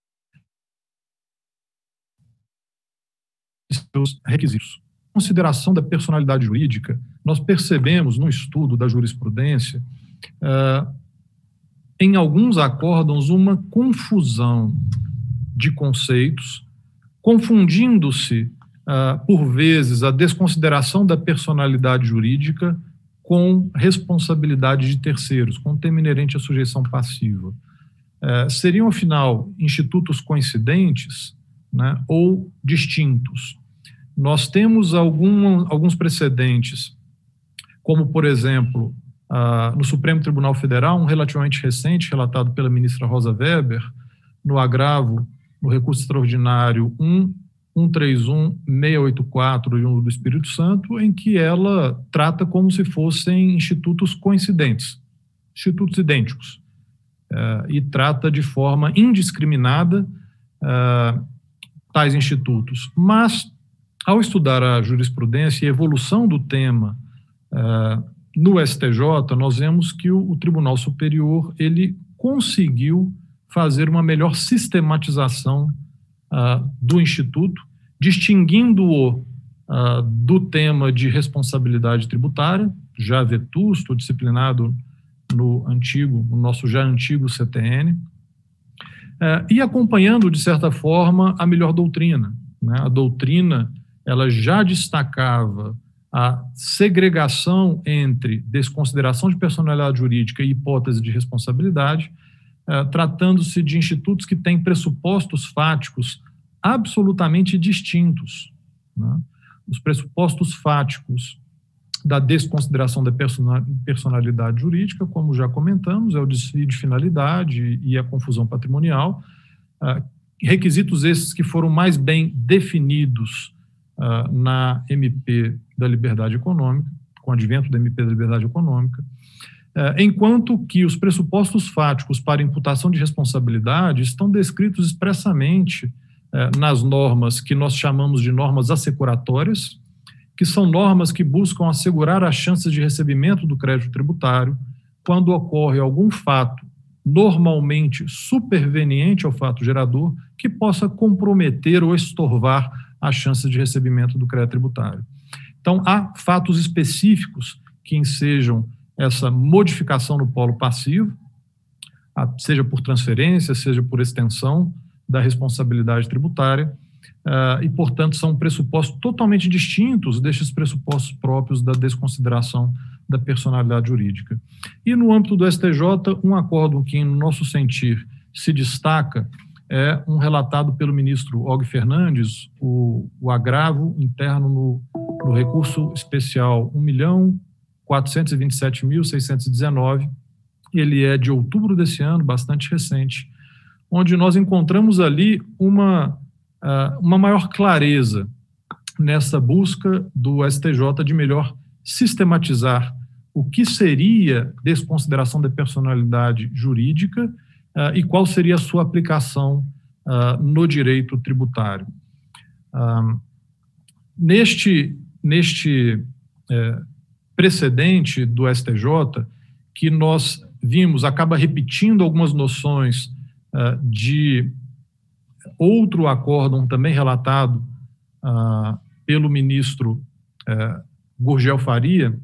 seus requisitos. Consideração da personalidade jurídica, nós percebemos no estudo da jurisprudência, uh, em alguns acórdãos, uma confusão de conceitos, confundindo-se, uh, por vezes, a desconsideração da personalidade jurídica com responsabilidade de terceiros, com o tema inerente à sujeição passiva. Uh, seriam, afinal, institutos coincidentes, né, ou distintos? Nós temos algum, alguns precedentes, como, por exemplo, ah, no Supremo Tribunal Federal, um relativamente recente, relatado pela ministra Rosa Weber, no agravo, no recurso extraordinário um um três um seis oito quatro do Espírito Santo, em que ela trata como se fossem institutos coincidentes, institutos idênticos, ah, e trata de forma indiscriminada ah, tais institutos. Mas, ao estudar a jurisprudência e a evolução do tema uh, no S T J, nós vemos que o, o Tribunal Superior ele conseguiu fazer uma melhor sistematização uh, do Instituto, distinguindo-o uh, do tema de responsabilidade tributária, já vetusto, disciplinado no antigo, no nosso já antigo C T N, uh, e acompanhando, de certa forma, a melhor doutrina, né? A doutrina, ela já destacava a segregação entre desconsideração de personalidade jurídica e hipótese de responsabilidade, uh, tratando-se de institutos que têm pressupostos fáticos absolutamente distintos, né? Os pressupostos fáticos da desconsideração da personalidade jurídica, como já comentamos, é o desvio de finalidade e a confusão patrimonial, uh, requisitos esses que foram mais bem definidos uh, na M P da Liberdade Econômica, com o advento da M P da Liberdade Econômica, uh, enquanto que os pressupostos fáticos para imputação de responsabilidade estão descritos expressamente uh, nas normas que nós chamamos de normas assecuratórias, que são normas que buscam assegurar as chances de recebimento do crédito tributário quando ocorre algum fato normalmente superveniente ao fato gerador que possa comprometer ou estorvar as chances de recebimento do crédito tributário. Então, há fatos específicos que ensejam essa modificação no polo passivo, seja por transferência, seja por extensão da responsabilidade tributária, e, portanto, são pressupostos totalmente distintos destes pressupostos próprios da desconsideração da personalidade jurídica. E no âmbito do S T J, um acórdão que, no nosso sentir, se destaca é um relatado pelo ministro Og Fernandes, o, o agravo interno no, no recurso especial um milhão quatrocentos e vinte e sete mil seiscentos e dezenove, ele é de outubro desse ano, bastante recente, onde nós encontramos ali uma, uma maior clareza nessa busca do S T J de melhor sistematizar o que seria desconsideração da personalidade jurídica uh, e qual seria a sua aplicação uh, no direito tributário. Uh, neste neste uh, precedente do S T J, que nós vimos, acaba repetindo algumas noções uh, de outro acórdão também relatado uh, pelo ministro uh, Gurgel Faria,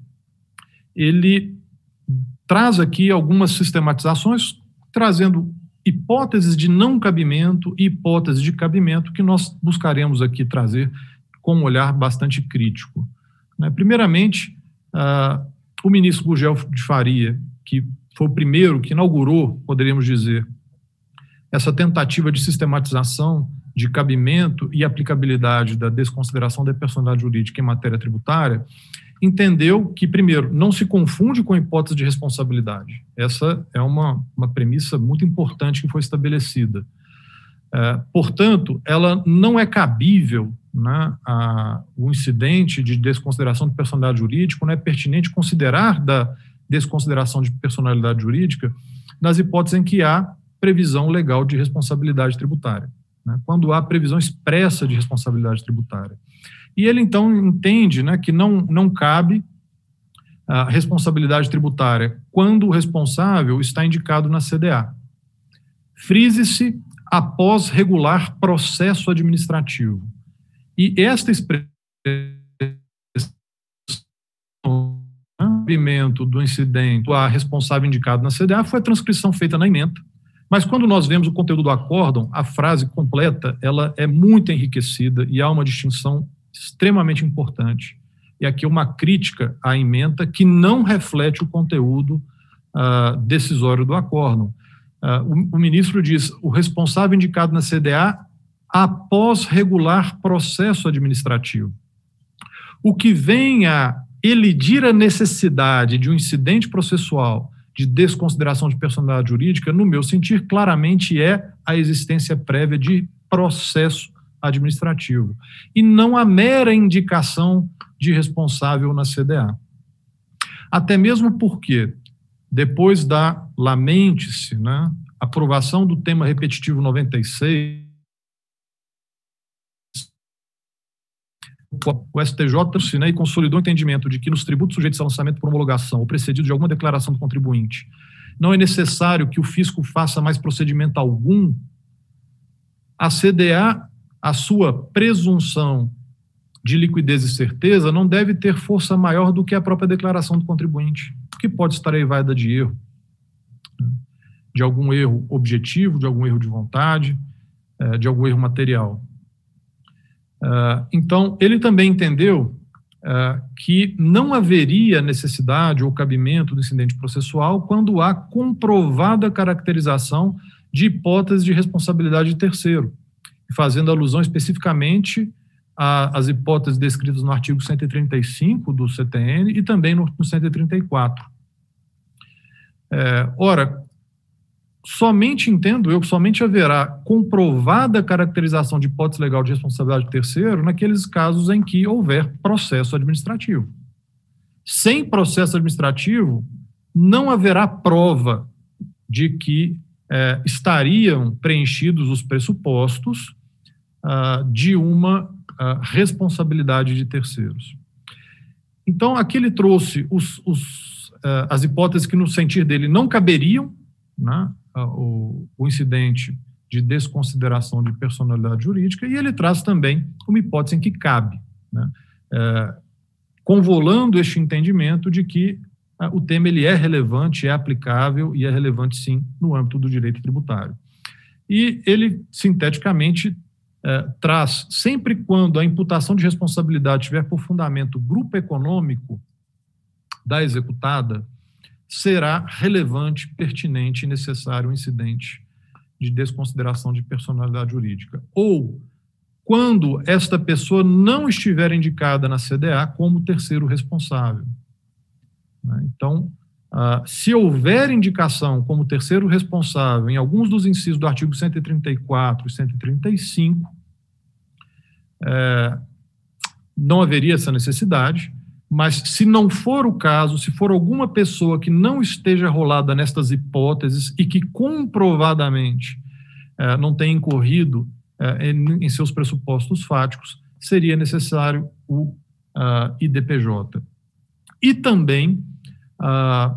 ele traz aqui algumas sistematizações, trazendo hipóteses de não cabimento e hipóteses de cabimento que nós buscaremos aqui trazer com um olhar bastante crítico. Né? Primeiramente, uh, o ministro Gurgel de Faria, que foi o primeiro que inaugurou, poderíamos dizer, essa tentativa de sistematização de cabimento e aplicabilidade da desconsideração da personalidade jurídica em matéria tributária, entendeu que, primeiro, não se confunde com a hipótese de responsabilidade. Essa é uma, uma premissa muito importante que foi estabelecida. É, portanto, ela não é cabível, né, a, o incidente de desconsideração de personalidade jurídica, não é pertinente considerar da desconsideração de personalidade jurídica nas hipóteses em que há previsão legal de responsabilidade tributária, né, quando há previsão expressa de responsabilidade tributária. E ele, então, entende, né, que não, não cabe a responsabilidade tributária quando o responsável está indicado na C D A. Frise-se após regular processo administrativo. E esta expressão do incidente a responsável indicado na C D A foi a transcrição feita na ementa, mas quando nós vemos o conteúdo do acórdão, a frase completa, ela é muito enriquecida e há uma distinção extremamente importante. E aqui uma crítica à ementa que não reflete o conteúdo uh, decisório do acórdão. Uh, o, o ministro diz, o responsável indicado na C D A após regular processo administrativo. O que vem a elidir a necessidade de um incidente processual de desconsideração de personalidade jurídica, no meu sentir, claramente é a existência prévia de processo administrativo, e não a mera indicação de responsável na C D A. Até mesmo porque, depois da, lamente-se, né, aprovação do tema repetitivo noventa e seis, o S T J, né, e consolidou o entendimento de que nos tributos sujeitos a lançamento por homologação ou precedidos de alguma declaração do contribuinte, não é necessário que o fisco faça mais procedimento algum, a C D A, a sua presunção de liquidez e certeza não deve ter força maior do que a própria declaração do contribuinte, que pode estar eivada de erro, de algum erro objetivo, de algum erro de vontade, de algum erro material. Então, ele também entendeu que não haveria necessidade ou cabimento do incidente processual quando há comprovada caracterização de hipótese de responsabilidade de terceiro, fazendo alusão especificamente às hipóteses descritas no artigo cento e trinta e cinco do C T N e também no, no cento e trinta e quatro. É, ora, somente, entendo eu, que somente haverá comprovada caracterização de hipótese legal de responsabilidade de terceiro naqueles casos em que houver processo administrativo. Sem processo administrativo, não haverá prova de que é, estariam preenchidos os pressupostos ah, de uma ah, responsabilidade de terceiros. Então, aqui ele trouxe os, os, ah, as hipóteses que, no sentir dele, não caberiam, né, O, o incidente de desconsideração de personalidade jurídica, e ele traz também uma hipótese em que cabe, né, é, convolando este entendimento de que é, o tema ele é relevante, é aplicável e é relevante, sim, no âmbito do direito tributário. E ele, sinteticamente, é, traz, sempre quando a imputação de responsabilidade tiver por fundamento grupo econômico da executada, será relevante, pertinente e necessário o incidente de desconsideração de personalidade jurídica. Ou, quando esta pessoa não estiver indicada na C D A como terceiro responsável. Então, se houver indicação como terceiro responsável em alguns dos incisos do artigo cento e trinta e quatro e cento e trinta e cinco, é, não haveria essa necessidade. Mas, se não for o caso, se for alguma pessoa que não esteja rolada nestas hipóteses e que comprovadamente eh, não tenha incorrido eh, em, em seus pressupostos fáticos, seria necessário o uh, I D P J. E também uh,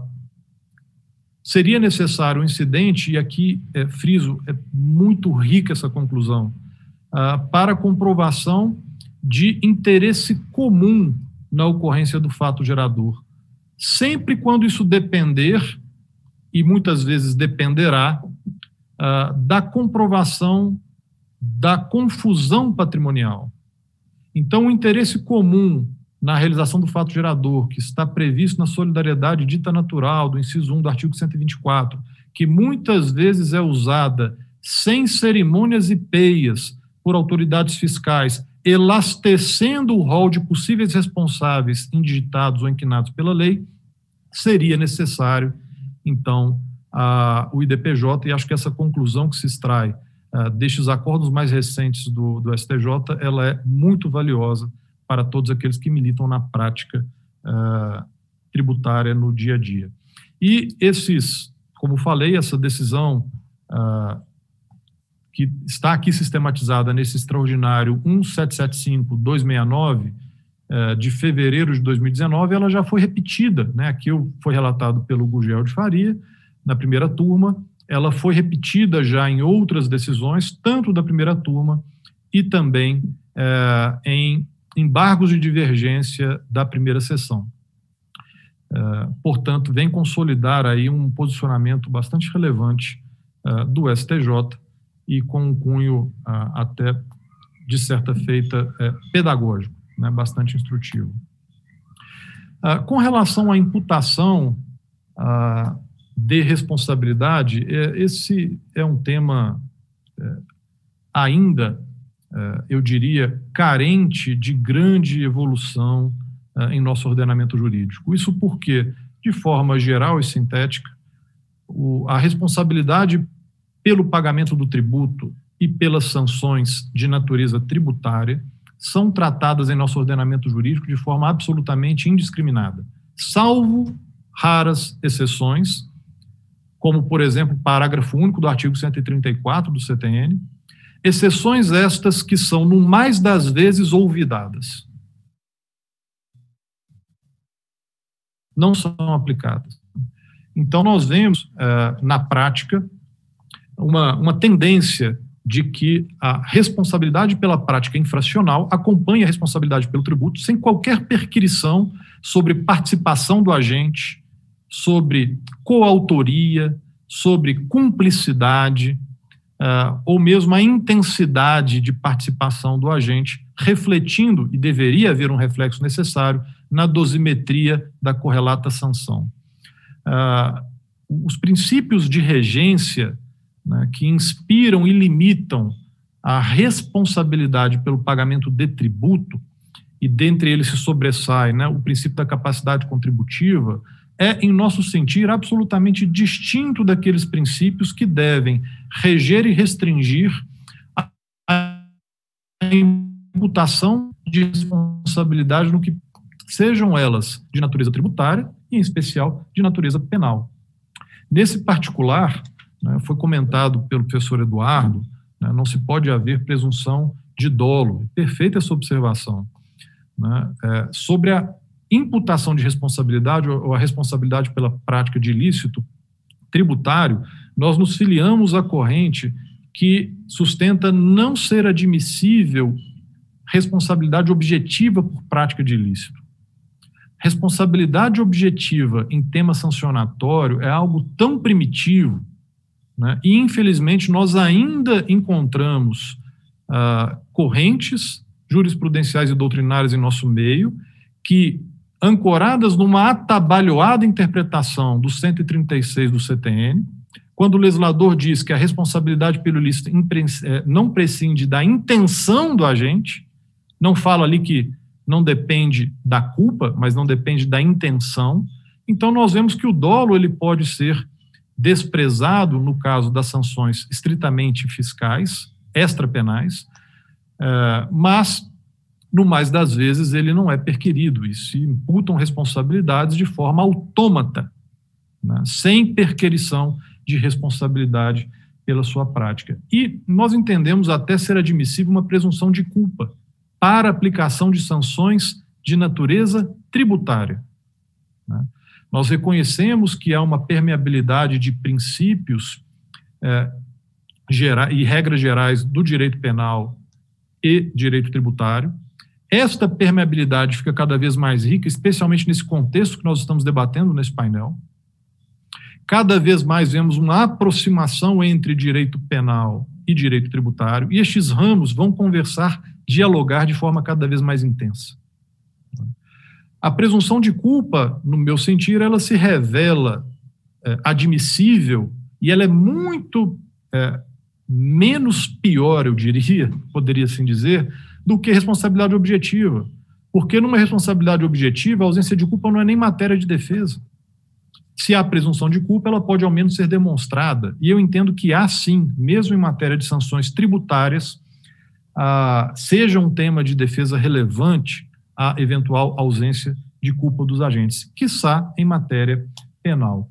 seria necessário o incidente, e aqui, eh, friso, é muito rica essa conclusão, uh, para comprovação de interesse comum na ocorrência do fato gerador. Sempre quando isso depender, e muitas vezes dependerá, uh, da comprovação da confusão patrimonial. Então, o interesse comum na realização do fato gerador, que está previsto na solidariedade dita natural do inciso um do artigo cento e vinte e quatro, que muitas vezes é usada sem cerimônias e peias por autoridades fiscais, elastecendo o rol de possíveis responsáveis indigitados ou inquinados pela lei, seria necessário, então, a, o I D P J, e acho que essa conclusão que se extrai a, destes acordos mais recentes do, do S T J, ela é muito valiosa para todos aqueles que militam na prática a, tributária no dia a dia. E esses, como falei, essa decisão a, que está aqui sistematizada nesse extraordinário um sete sete cinco ponto duzentos e sessenta e nove, eh, de fevereiro de dois mil e dezenove, ela já foi repetida, né? Aqui foi relatado pelo Gugel de Faria, na primeira turma, ela foi repetida já em outras decisões, tanto da primeira turma e também eh, em embargos de divergência da primeira sessão. Eh, portanto, vem consolidar aí um posicionamento bastante relevante eh, do S T J, e com um cunho ah, até, de certa feita, é, pedagógico, né, bastante instrutivo. Ah, com relação à imputação ah, de responsabilidade, é, esse é um tema é, ainda, é, eu diria, carente de grande evolução é, em nosso ordenamento jurídico. Isso porque, de forma geral e sintética, o, a responsabilidade pelo pagamento do tributo e pelas sanções de natureza tributária são tratadas em nosso ordenamento jurídico de forma absolutamente indiscriminada, salvo raras exceções, como, por exemplo, o parágrafo único do artigo cento e trinta e quatro do C T N, exceções estas que são, no mais das vezes, olvidadas. Não são aplicadas. Então, nós vemos, uh, na prática, uma, uma tendência de que a responsabilidade pela prática infracional acompanhe a responsabilidade pelo tributo sem qualquer perquirição sobre participação do agente, sobre coautoria, sobre cumplicidade, uh, ou mesmo a intensidade de participação do agente, refletindo, e deveria haver um reflexo necessário, na dosimetria da correlata sanção. Uh, os princípios de regência, né, que inspiram e limitam a responsabilidade pelo pagamento de tributo, e dentre eles se sobressai, né, o princípio da capacidade contributiva, é, em nosso sentir, absolutamente distinto daqueles princípios que devem reger e restringir a, a imputação de responsabilidade no que sejam elas de natureza tributária e, em especial, de natureza penal. Nesse particular, né, foi comentado pelo professor Eduardo, né, não se pode haver presunção de dolo. Perfeita essa observação. Né, é, sobre a imputação de responsabilidade ou a responsabilidade pela prática de ilícito tributário, nós nos filiamos à corrente que sustenta não ser admissível responsabilidade objetiva por prática de ilícito. Responsabilidade objetiva em tema sancionatório é algo tão primitivo, né, e, infelizmente, nós ainda encontramos ah, correntes jurisprudenciais e doutrinárias em nosso meio que, ancoradas numa atabalhoada interpretação do cento e trinta e seis do C T N, quando o legislador diz que a responsabilidade pelo ilícito não prescinde da intenção do agente, não fala ali que não depende da culpa, mas não depende da intenção. Então, nós vemos que o dolo ele pode ser desprezado no caso das sanções estritamente fiscais, extrapenais, mas, no mais das vezes, ele não é perquirido e se imputam responsabilidades de forma autômata, né, sem perquirição de responsabilidade pela sua prática. E nós entendemos até ser admissível uma presunção de culpa para aplicação de sanções de natureza tributária. Né? Nós reconhecemos que há uma permeabilidade de princípios é, gera, e regras gerais do direito penal e direito tributário. Esta permeabilidade fica cada vez mais rica, especialmente nesse contexto que nós estamos debatendo nesse painel. Cada vez mais vemos uma aproximação entre direito penal e direito tributário, e estes ramos vão conversar, dialogar de forma cada vez mais intensa. A presunção de culpa, no meu sentir, ela se revela é, admissível e ela é muito é, menos pior, eu diria, poderia assim dizer, do que responsabilidade objetiva. Porque numa responsabilidade objetiva, a ausência de culpa não é nem matéria de defesa. Se há presunção de culpa, ela pode ao menos ser demonstrada. E eu entendo que há sim, mesmo em matéria de sanções tributárias, ah, seja um tema de defesa relevante a eventual ausência de culpa dos agentes, quiçá em matéria penal.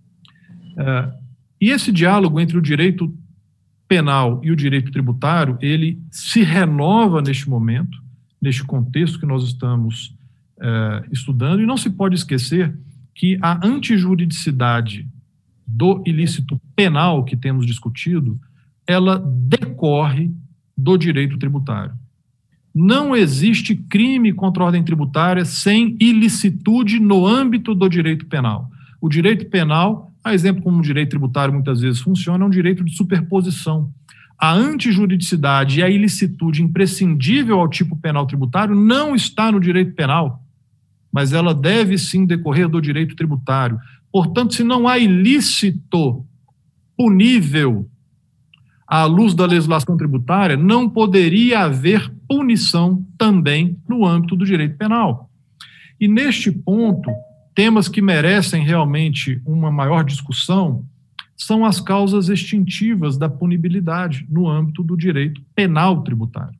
Ah, e esse diálogo entre o direito penal e o direito tributário, ele se renova neste momento, neste contexto que nós estamos eh, estudando, e não se pode esquecer que a antijuridicidade do ilícito penal que temos discutido, ela decorre do direito tributário. Não existe crime contra a ordem tributária sem ilicitude no âmbito do direito penal. O direito penal, a exemplo como o direito tributário muitas vezes funciona, é um direito de superposição. A antijuridicidade e a ilicitude imprescindível ao tipo penal tributário não está no direito penal, mas ela deve sim decorrer do direito tributário. Portanto, se não há ilícito punível à luz da legislação tributária, não poderia haver punição também no âmbito do direito penal. E neste ponto, temas que merecem realmente uma maior discussão são as causas extintivas da punibilidade no âmbito do direito penal tributário.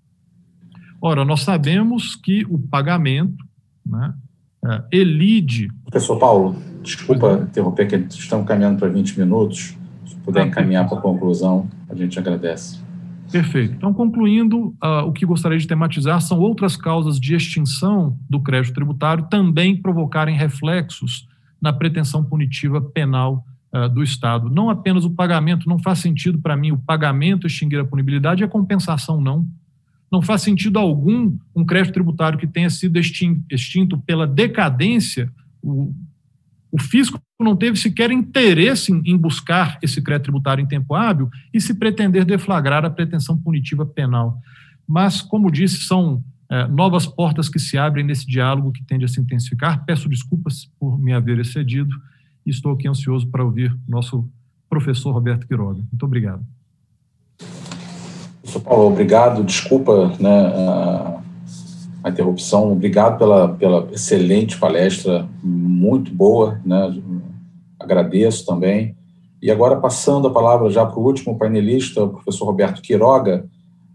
Ora, nós sabemos que o pagamento, né, elide... Professor Paulo, desculpa interromper, que estamos caminhando para vinte minutos. Se puder encaminhar para a conclusão, a gente agradece. Perfeito. Então, concluindo, uh, o que gostaria de tematizar são outras causas de extinção do crédito tributário também provocarem reflexos na pretensão punitiva penal uh, do Estado. Não apenas o pagamento, não faz sentido para mim o pagamento extinguir a punibilidade e a compensação não. Não faz sentido algum um crédito tributário que tenha sido extinto pela decadência, o, o fisco não teve sequer interesse em, em buscar esse crédito tributário em tempo hábil e se pretender deflagrar a pretensão punitiva penal. Mas, como disse, são é, novas portas que se abrem nesse diálogo que tende a se intensificar. Peço desculpas por me haver excedido e estou aqui ansioso para ouvir o nosso professor Roberto Quiroga. Muito obrigado. Professor Paulo, obrigado. Desculpa, né, a, a interrupção. Obrigado pela, pela excelente palestra, muito boa, né? Agradeço também. E agora, passando a palavra já para o último painelista, o professor Roberto Quiroga,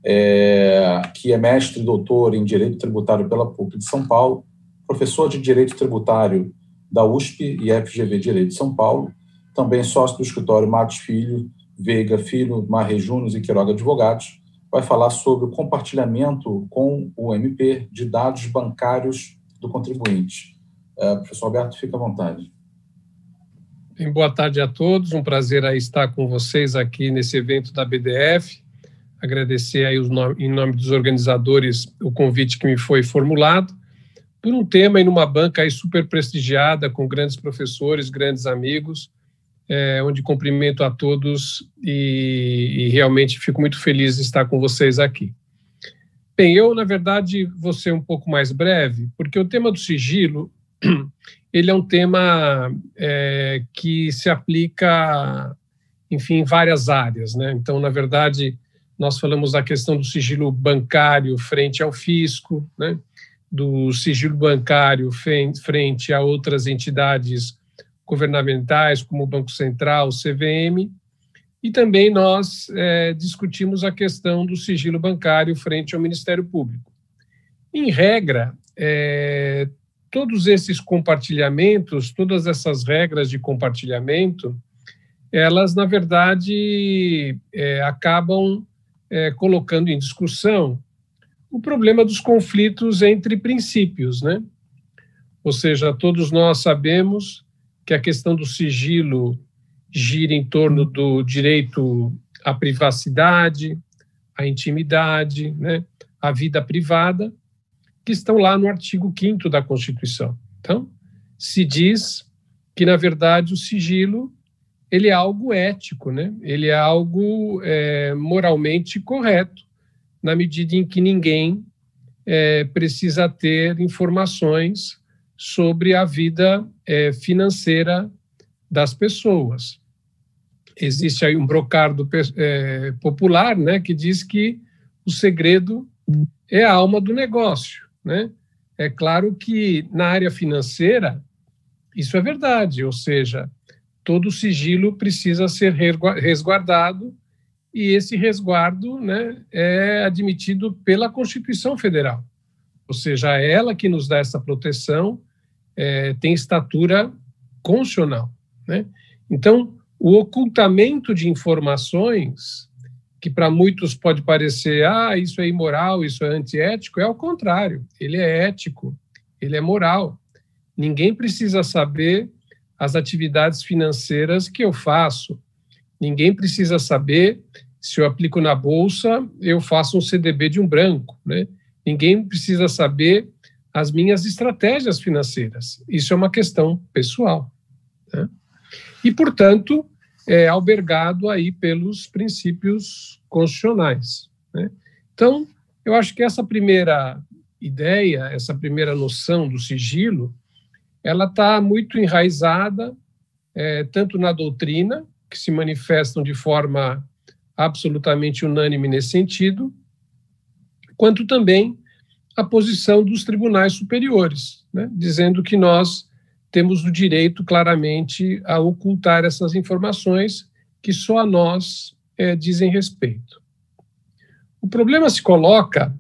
é, que é mestre e doutor em Direito Tributário pela P U C de São Paulo, professor de Direito Tributário da U S P e F G V Direito de São Paulo, também sócio do escritório Matos Filho, Veiga Filho, Marre Júnior e Quiroga Advogados, vai falar sobre o compartilhamento com o M P de dados bancários do contribuinte. É, professor Roberto, fica à vontade. Bem, boa tarde a todos, um prazer aí estar com vocês aqui nesse evento da B D F, agradecer aí os no... em nome dos organizadores o convite que me foi formulado, por um tema e numa banca aí super prestigiada, com grandes professores, grandes amigos, é, onde cumprimento a todos e, e realmente fico muito feliz de estar com vocês aqui. Bem, eu, na verdade, vou ser um pouco mais breve, porque o tema do sigilo, ele é um tema é, que se aplica, enfim, em várias áreas, né? Então, na verdade, nós falamos da questão do sigilo bancário frente ao fisco, né? Do sigilo bancário frente a outras entidades governamentais, como o Banco Central, o C V M, e também nós é, discutimos a questão do sigilo bancário frente ao Ministério Público. Em regra, é, todos esses compartilhamentos, todas essas regras de compartilhamento, elas, na verdade, é, acabam é, colocando em discussão o problema dos conflitos entre princípios, né? Ou seja, todos nós sabemos que a questão do sigilo gira em torno do direito à privacidade, à intimidade, né, à vida privada, que estão lá no artigo quinto da Constituição. Então, se diz que, na verdade, o sigilo ele é algo ético, né? Ele é algo é, moralmente correto, na medida em que ninguém é, precisa ter informações sobre a vida é, financeira das pessoas. Existe aí um brocardo é, popular, né, que diz que o segredo é a alma do negócio, né? É claro que na área financeira isso é verdade, ou seja, todo sigilo precisa ser resguardado e esse resguardo, né, é admitido pela Constituição Federal, ou seja, é ela que nos dá essa proteção, é, tem estatura constitucional, né? Então, o ocultamento de informações, que para muitos pode parecer, ah, isso é imoral, isso é antiético, é ao contrário, ele é ético, ele é moral. Ninguém precisa saber as atividades financeiras que eu faço, ninguém precisa saber se eu aplico na bolsa, eu faço um C D B de um branco, né? Ninguém precisa saber as minhas estratégias financeiras. Isso é uma questão pessoal, né? E, portanto, é albergado aí pelos princípios constitucionais, né? Então, eu acho que essa primeira ideia, essa primeira noção do sigilo, ela está muito enraizada, é, tanto na doutrina, que se manifestam de forma absolutamente unânime nesse sentido, quanto também a posição dos tribunais superiores, né, dizendo que nós temos o direito, claramente, a ocultar essas informações que só a nós é, dizem respeito. O problema se coloca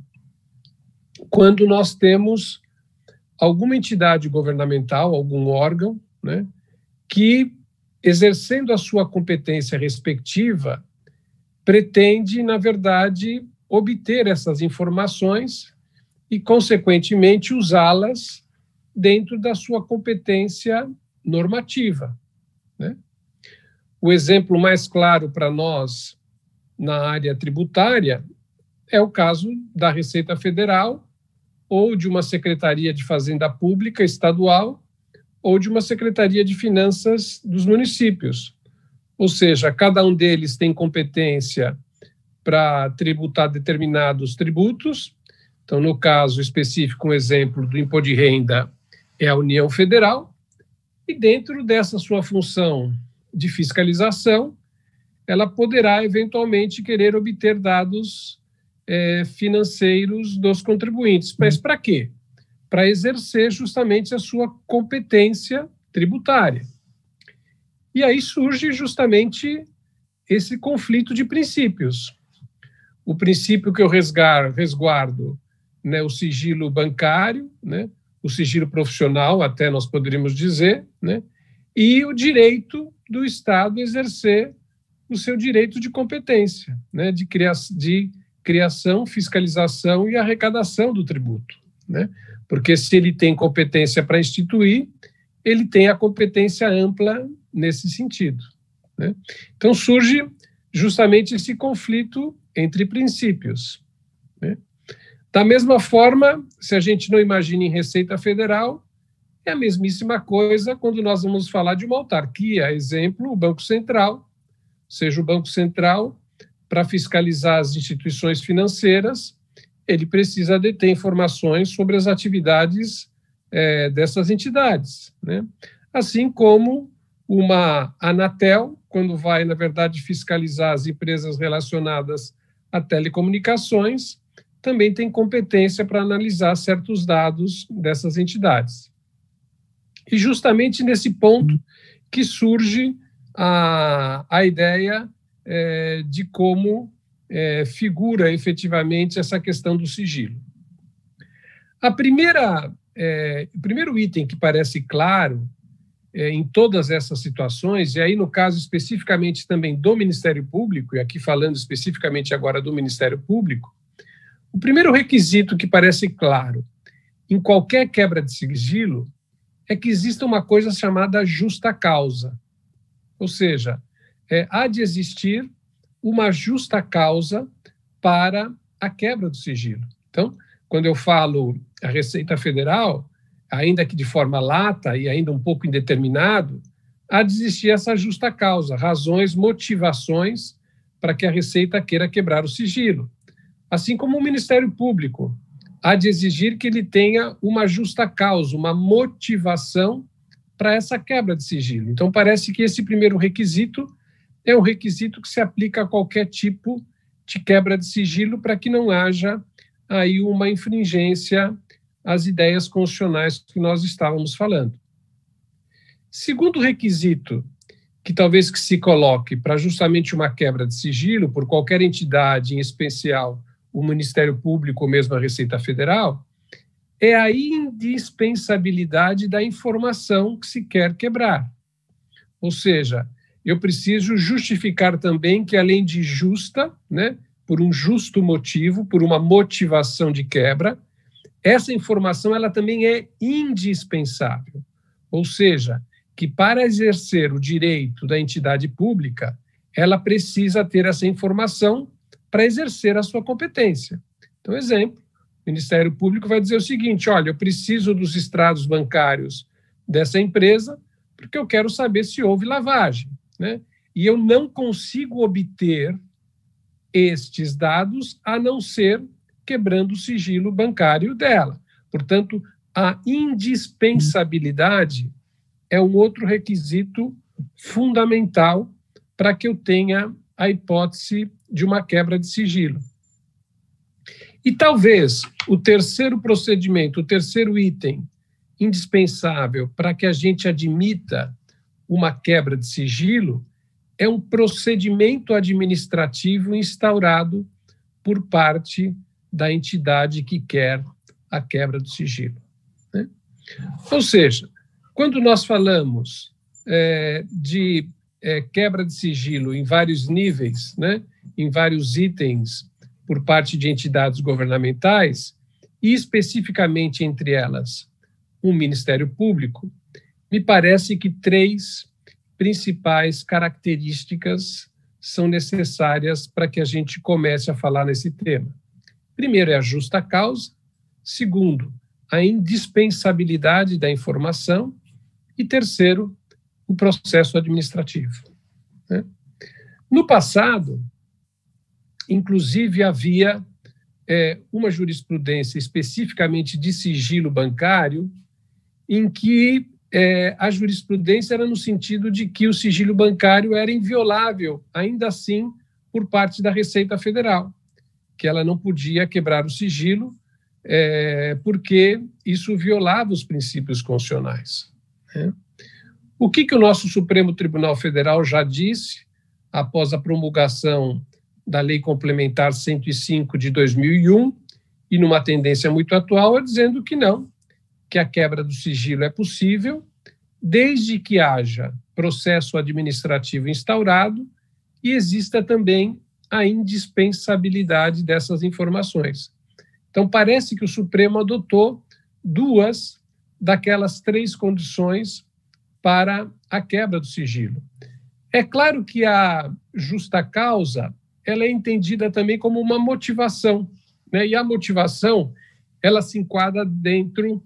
quando nós temos alguma entidade governamental, algum órgão, né, que, exercendo a sua competência respectiva, pretende, na verdade, obter essas informações e, consequentemente, usá-las dentro da sua competência normativa, né? O exemplo mais claro para nós na área tributária é o caso da Receita Federal ou de uma Secretaria de Fazenda Pública estadual ou de uma Secretaria de Finanças dos municípios. Ou seja, cada um deles tem competência para tributar determinados tributos. Então, no caso específico, um exemplo do imposto de renda é a União Federal, e dentro dessa sua função de fiscalização, ela poderá eventualmente querer obter dados é, financeiros dos contribuintes. Mas para quê? Para exercer justamente a sua competência tributária. E aí surge justamente esse conflito de princípios. O princípio que eu resgar, resguardo, né, o sigilo bancário, né, o sigilo profissional, até nós poderíamos dizer, né, e o direito do Estado exercer o seu direito de competência, né, de, cria de criação, fiscalização e arrecadação do tributo, né? Porque se ele tem competência para instituir, ele tem a competência ampla nesse sentido, né? Então surge justamente esse conflito entre princípios, né? Da mesma forma, se a gente não imagina em Receita Federal, é a mesmíssima coisa quando nós vamos falar de uma autarquia, exemplo, o Banco Central, ou seja, o Banco Central, para fiscalizar as instituições financeiras, ele precisa deter informações sobre as atividades é, dessas entidades, né? Assim como uma Anatel, quando vai, na verdade, fiscalizar as empresas relacionadas a telecomunicações, também tem competência para analisar certos dados dessas entidades. E justamente nesse ponto que surge a, a ideia é, de como é, figura efetivamente essa questão do sigilo. A primeira, é, o primeiro item que parece claro é, em todas essas situações, e aí no caso especificamente também do Ministério Público, e aqui falando especificamente agora do Ministério Público, o primeiro requisito que parece claro em qualquer quebra de sigilo é que exista uma coisa chamada justa causa. Ou seja, é, há de existir uma justa causa para a quebra do sigilo. Então, quando eu falo a Receita Federal, ainda que de forma lata e ainda um pouco indeterminado, há de existir essa justa causa, razões, motivações para que a Receita queira quebrar o sigilo. Assim como o Ministério Público há de exigir que ele tenha uma justa causa, uma motivação para essa quebra de sigilo. Então, parece que esse primeiro requisito é um requisito que se aplica a qualquer tipo de quebra de sigilo para que não haja aí uma infringência às ideias constitucionais que nós estávamos falando. Segundo requisito, que talvez que se coloque para justamente uma quebra de sigilo por qualquer entidade, em especial o Ministério Público ou mesmo a Receita Federal, é a indispensabilidade da informação que se quer quebrar. Ou seja, eu preciso justificar também que, além de justa, né, por um justo motivo, por uma motivação de quebra, essa informação ela também é indispensável. Ou seja, que para exercer o direito da entidade pública, ela precisa ter essa informação para exercer a sua competência. Então, exemplo, o Ministério Público vai dizer o seguinte: olha, eu preciso dos extratos bancários dessa empresa porque eu quero saber se houve lavagem, né? E eu não consigo obter estes dados a não ser quebrando o sigilo bancário dela. Portanto, a indispensabilidade é um outro requisito fundamental para que eu tenha a hipótese de uma quebra de sigilo. E talvez o terceiro procedimento, o terceiro item indispensável para que a gente admita uma quebra de sigilo é um procedimento administrativo instaurado por parte da entidade que quer a quebra do sigilo, né? Ou seja, quando nós falamos é, de é, quebra de sigilo em vários níveis, né, em vários itens por parte de entidades governamentais, e especificamente entre elas o Ministério Público, me parece que três principais características são necessárias para que a gente comece a falar nesse tema. Primeiro é a justa causa, segundo, a indispensabilidade da informação e terceiro, o processo administrativo. Né? No passado, inclusive, havia é, uma jurisprudência especificamente de sigilo bancário em que é, a jurisprudência era no sentido de que o sigilo bancário era inviolável, ainda assim, por parte da Receita Federal, que ela não podia quebrar o sigilo é, porque isso violava os princípios constitucionais. Né? O que, que o nosso Supremo Tribunal Federal já disse após a promulgação da Lei Complementar cento e cinco de dois mil e um e numa tendência muito atual, é dizendo que não, que a quebra do sigilo é possível desde que haja processo administrativo instaurado e exista também a indispensabilidade dessas informações. Então, parece que o Supremo adotou duas daquelas três condições para a quebra do sigilo. É claro que a justa causa ela é entendida também como uma motivação, né? E a motivação ela se enquadra dentro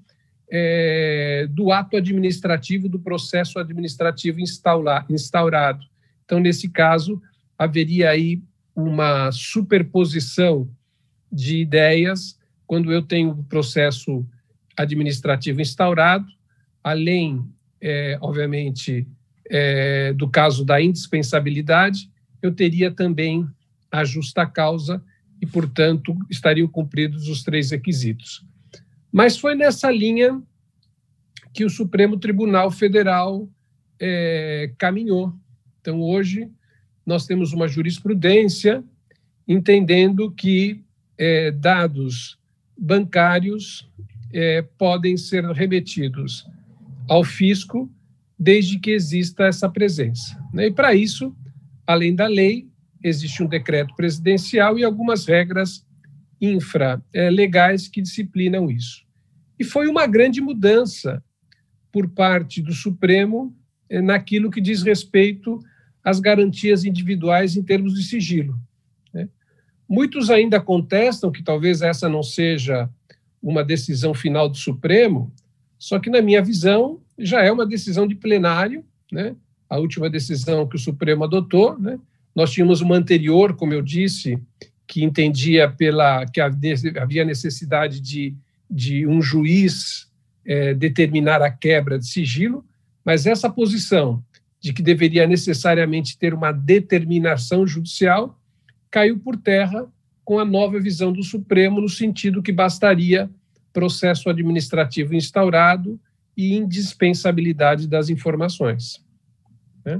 é, do ato administrativo, do processo administrativo instaura, instaurado. Então, nesse caso, haveria aí uma superposição de ideias quando eu tenho o processo administrativo instaurado, além, é, obviamente, é, do caso da indispensabilidade, eu teria também a justa causa e, portanto, estariam cumpridos os três requisitos. Mas foi nessa linha que o Supremo Tribunal Federal é, caminhou. Então, hoje, nós temos uma jurisprudência entendendo que é, dados bancários é, podem ser remetidos ao fisco desde que exista essa presença. Né? E, para isso, além da lei, existe um decreto presidencial e algumas regras infra-legais que disciplinam isso. E foi uma grande mudança por parte do Supremo naquilo que diz respeito às garantias individuais em termos de sigilo. Muitos ainda contestam que talvez essa não seja uma decisão final do Supremo, só que, na minha visão, já é uma decisão de plenário, né? A última decisão que o Supremo adotou, né? Nós tínhamos uma anterior, como eu disse, que entendia pela, que havia necessidade de, de um juiz é, determinar a quebra de sigilo, mas essa posição de que deveria necessariamente ter uma determinação judicial caiu por terra com a nova visão do Supremo, no sentido que bastaria processo administrativo instaurado e indispensabilidade das informações. Né?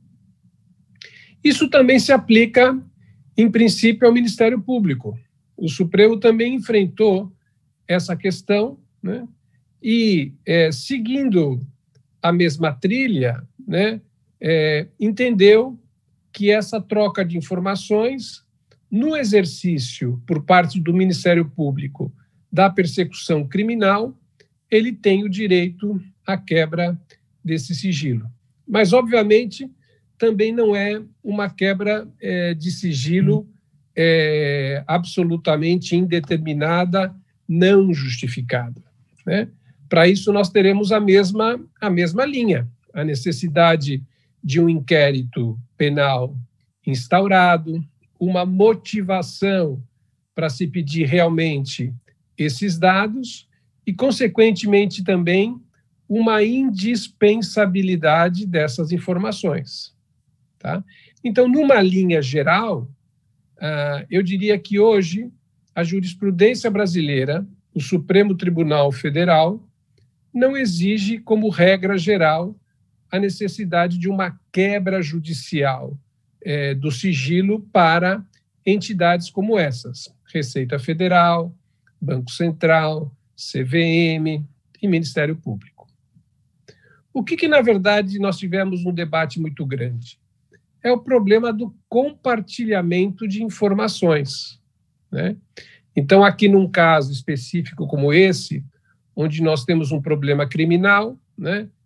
Isso também se aplica, em princípio, ao Ministério Público. O Supremo também enfrentou essa questão, né? E, é, seguindo a mesma trilha, né, é, entendeu que essa troca de informações, no exercício por parte do Ministério Público da persecução criminal, ele tem o direito à quebra desse sigilo. Mas, obviamente, também não é uma quebra é, de sigilo é, absolutamente indeterminada, não justificada. Né? Para isso, nós teremos a mesma, a mesma linha, a necessidade de um inquérito penal instaurado, uma motivação para se pedir realmente esses dados e, consequentemente, também uma indispensabilidade dessas informações. Tá? Então, numa linha geral, uh, eu diria que hoje a jurisprudência brasileira, o Supremo Tribunal Federal, não exige como regra geral a necessidade de uma quebra judicial eh, do sigilo para entidades como essas, Receita Federal, Banco Central, C V M e Ministério Público. O que, que, na verdade, nós tivemos um debate muito grande? É o problema do compartilhamento de informações. Né? Então, aqui num caso específico como esse, onde nós temos um problema criminal, né,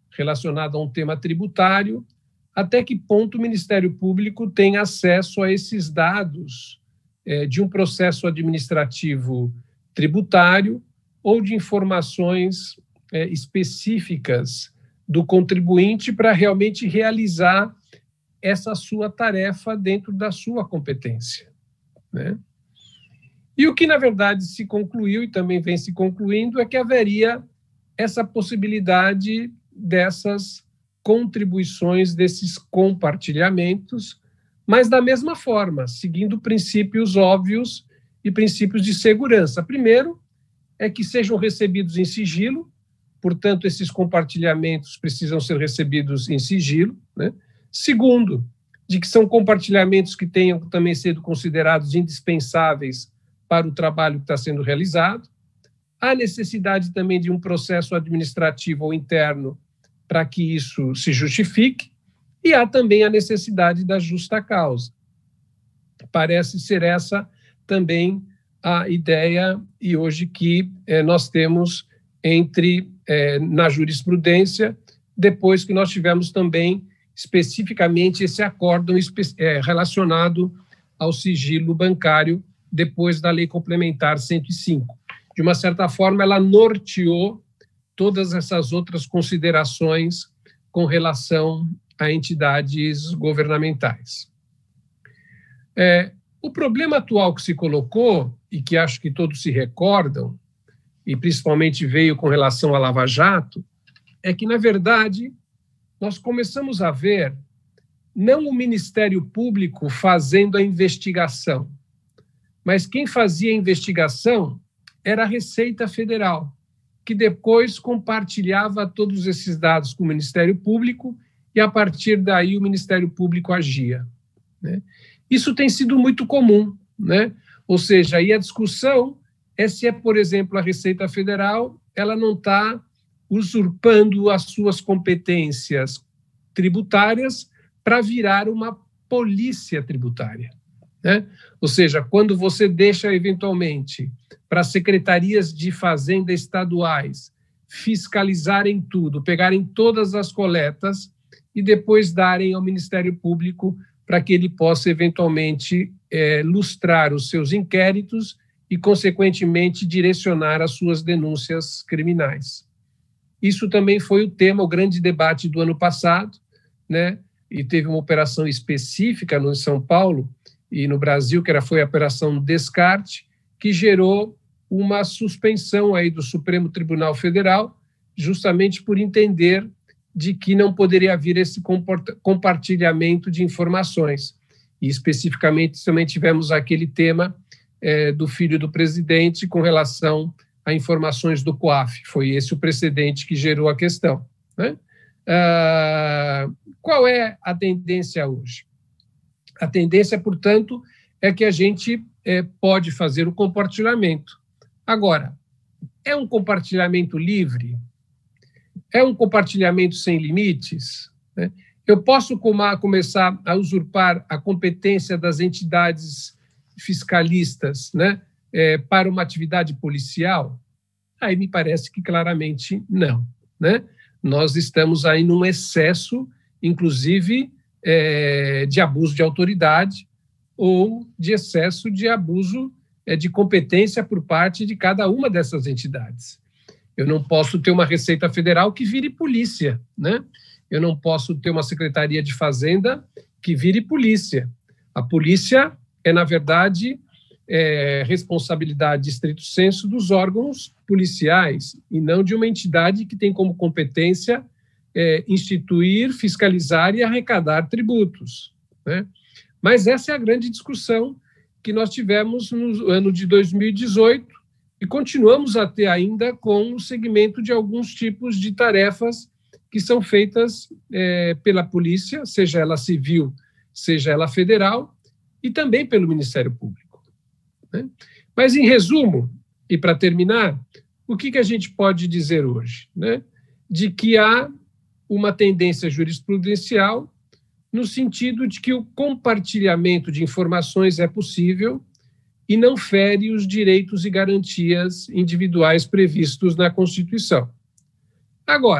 relacionado a um tema tributário, até que ponto o Ministério Público tem acesso a esses dados é, de um processo administrativo tributário ou de informações é, específicas do contribuinte para realmente realizar essa sua tarefa dentro da sua competência, né? E o que, na verdade, se concluiu e também vem se concluindo é que haveria essa possibilidade dessas contribuições, desses compartilhamentos, mas da mesma forma, seguindo princípios óbvios e princípios de segurança. Primeiro, é que sejam recebidos em sigilo, portanto, esses compartilhamentos precisam ser recebidos em sigilo, né? Segundo, de que são compartilhamentos que tenham também sido considerados indispensáveis para o trabalho que está sendo realizado. Há necessidade também de um processo administrativo ou interno para que isso se justifique, e há também a necessidade da justa causa. Parece ser essa também a ideia, e hoje que eh, nós temos entre, eh, na jurisprudência, depois que nós tivemos também especificamente esse acórdão eh, relacionado ao sigilo bancário, depois da Lei Complementar cento e cinco. De uma certa forma, ela norteou todas essas outras considerações com relação a entidades governamentais. É, o problema atual que se colocou, e que acho que todos se recordam, e principalmente veio com relação à Lava Jato, é que, na verdade, nós começamos a ver não o Ministério Público fazendo a investigação, mas quem fazia a investigação era a Receita Federal, que depois compartilhava todos esses dados com o Ministério Público e, a partir daí, o Ministério Público agia, né? Isso tem sido muito comum, né? Ou seja, aí a discussão é se é, por exemplo, a Receita Federal, ela não está usurpando as suas competências tributárias para virar uma polícia tributária, né? Ou seja, quando você deixa, eventualmente, para secretarias de fazenda estaduais fiscalizarem tudo, pegarem todas as coletas e depois darem ao Ministério Público para que ele possa, eventualmente, é, lustrar os seus inquéritos e, consequentemente, direcionar as suas denúncias criminais. Isso também foi o tema, o grande debate do ano passado, né? E teve uma operação específica no São Paulo e no Brasil, que era, foi a Operação Descarte, que gerou uma suspensão aí do Supremo Tribunal Federal, justamente por entender de que não poderia haver esse compartilhamento de informações. E, especificamente, também tivemos aquele tema é, do filho do presidente com relação a informações do COAF. Foi esse o precedente que gerou a questão, né? Ah, qual é a tendência hoje? A tendência, portanto, é que a gente é, pode fazer o compartilhamento. Agora, é um compartilhamento livre? É um compartilhamento sem limites, né? Eu posso começar a usurpar a competência das entidades fiscalistas, né, é, para uma atividade policial? Aí me parece que claramente não, né? Nós estamos aí num excesso, inclusive, é, de abuso de autoridade ou de excesso de abuso é, de competência por parte de cada uma dessas entidades. Eu não posso ter uma Receita Federal que vire polícia, né? Eu não posso ter uma Secretaria de Fazenda que vire polícia. A polícia é, na verdade, é, responsabilidade estrito sensu dos órgãos policiais e não de uma entidade que tem como competência é, instituir, fiscalizar e arrecadar tributos, né? Mas essa é a grande discussão que nós tivemos no ano de dois mil e dezoito e continuamos a ter ainda com o segmento de alguns tipos de tarefas que são feitas é, pela polícia, seja ela civil, seja ela federal, e também pelo Ministério Público, né? Mas, em resumo, e para terminar, o que, que a gente pode dizer hoje, né? De que há uma tendência jurisprudencial no sentido de que o compartilhamento de informações é possível e não fere os direitos e garantias individuais previstos na Constituição. Agora,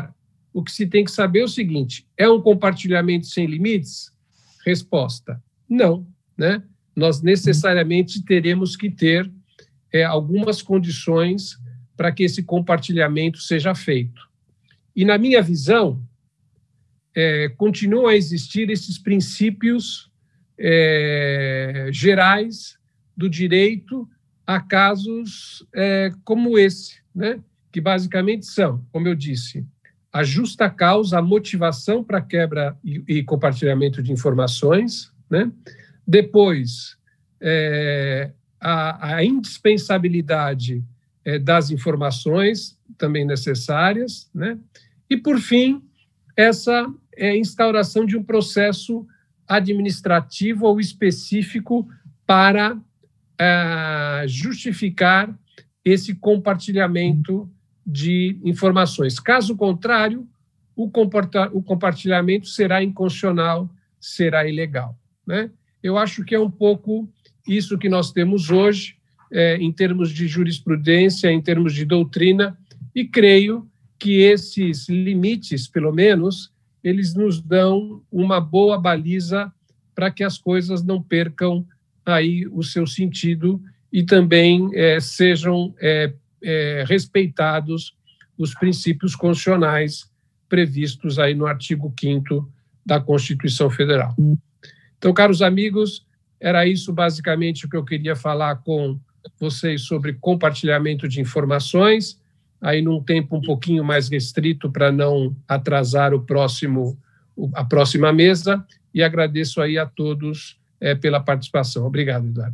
o que se tem que saber é o seguinte: é um compartilhamento sem limites? Resposta: não, né? Nós necessariamente teremos que ter é, algumas condições para que esse compartilhamento seja feito. E, na minha visão, é, continuam a existir esses princípios é, gerais do direito a casos é, como esse, né? Que basicamente são, como eu disse, a justa causa, a motivação para quebra e, e compartilhamento de informações, né? Depois, é, a, a indispensabilidade é, das informações também necessárias, né? E, por fim, essa é, instauração de um processo administrativo ou específico para é, justificar esse compartilhamento de informações. Caso contrário, o, o compartilhamento será inconstitucional, será ilegal, né? Eu acho que é um pouco isso que nós temos hoje, é, em termos de jurisprudência, em termos de doutrina, e creio que esses limites, pelo menos, eles nos dão uma boa baliza para que as coisas não percam aí o seu sentido e também é, sejam é, é, respeitados os princípios constitucionais previstos aí no artigo quinto da Constituição Federal. Então, caros amigos, era isso basicamente o que eu queria falar com vocês sobre compartilhamento de informações, aí num tempo um pouquinho mais restrito para não atrasar o próximo, a próxima mesa, e agradeço aí a todos é, pela participação. Obrigado, Eduardo.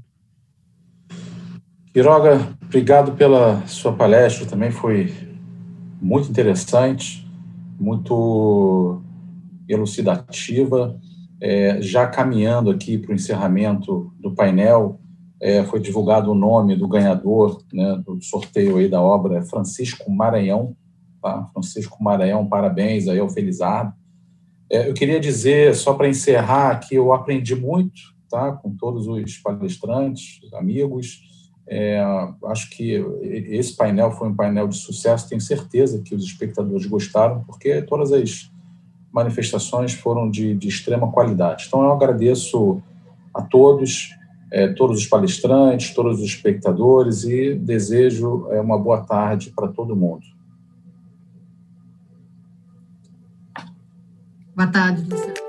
Quiroga, obrigado pela sua palestra, também foi muito interessante, muito elucidativa. É, já caminhando aqui para o encerramento do painel, é, foi divulgado o nome do ganhador, né, do sorteio aí da obra, Francisco Maranhão. Tá? Francisco Maranhão, parabéns aí ao Felizardo. É, eu queria dizer, só para encerrar, que eu aprendi muito, tá, com todos os palestrantes, amigos. É, acho que esse painel foi um painel de sucesso, tenho certeza que os espectadores gostaram, porque todas as manifestações foram de, de extrema qualidade. Então, eu agradeço a todos, é, todos os palestrantes, todos os espectadores, e desejo é, uma boa tarde para todo mundo. Boa tarde, Luciano.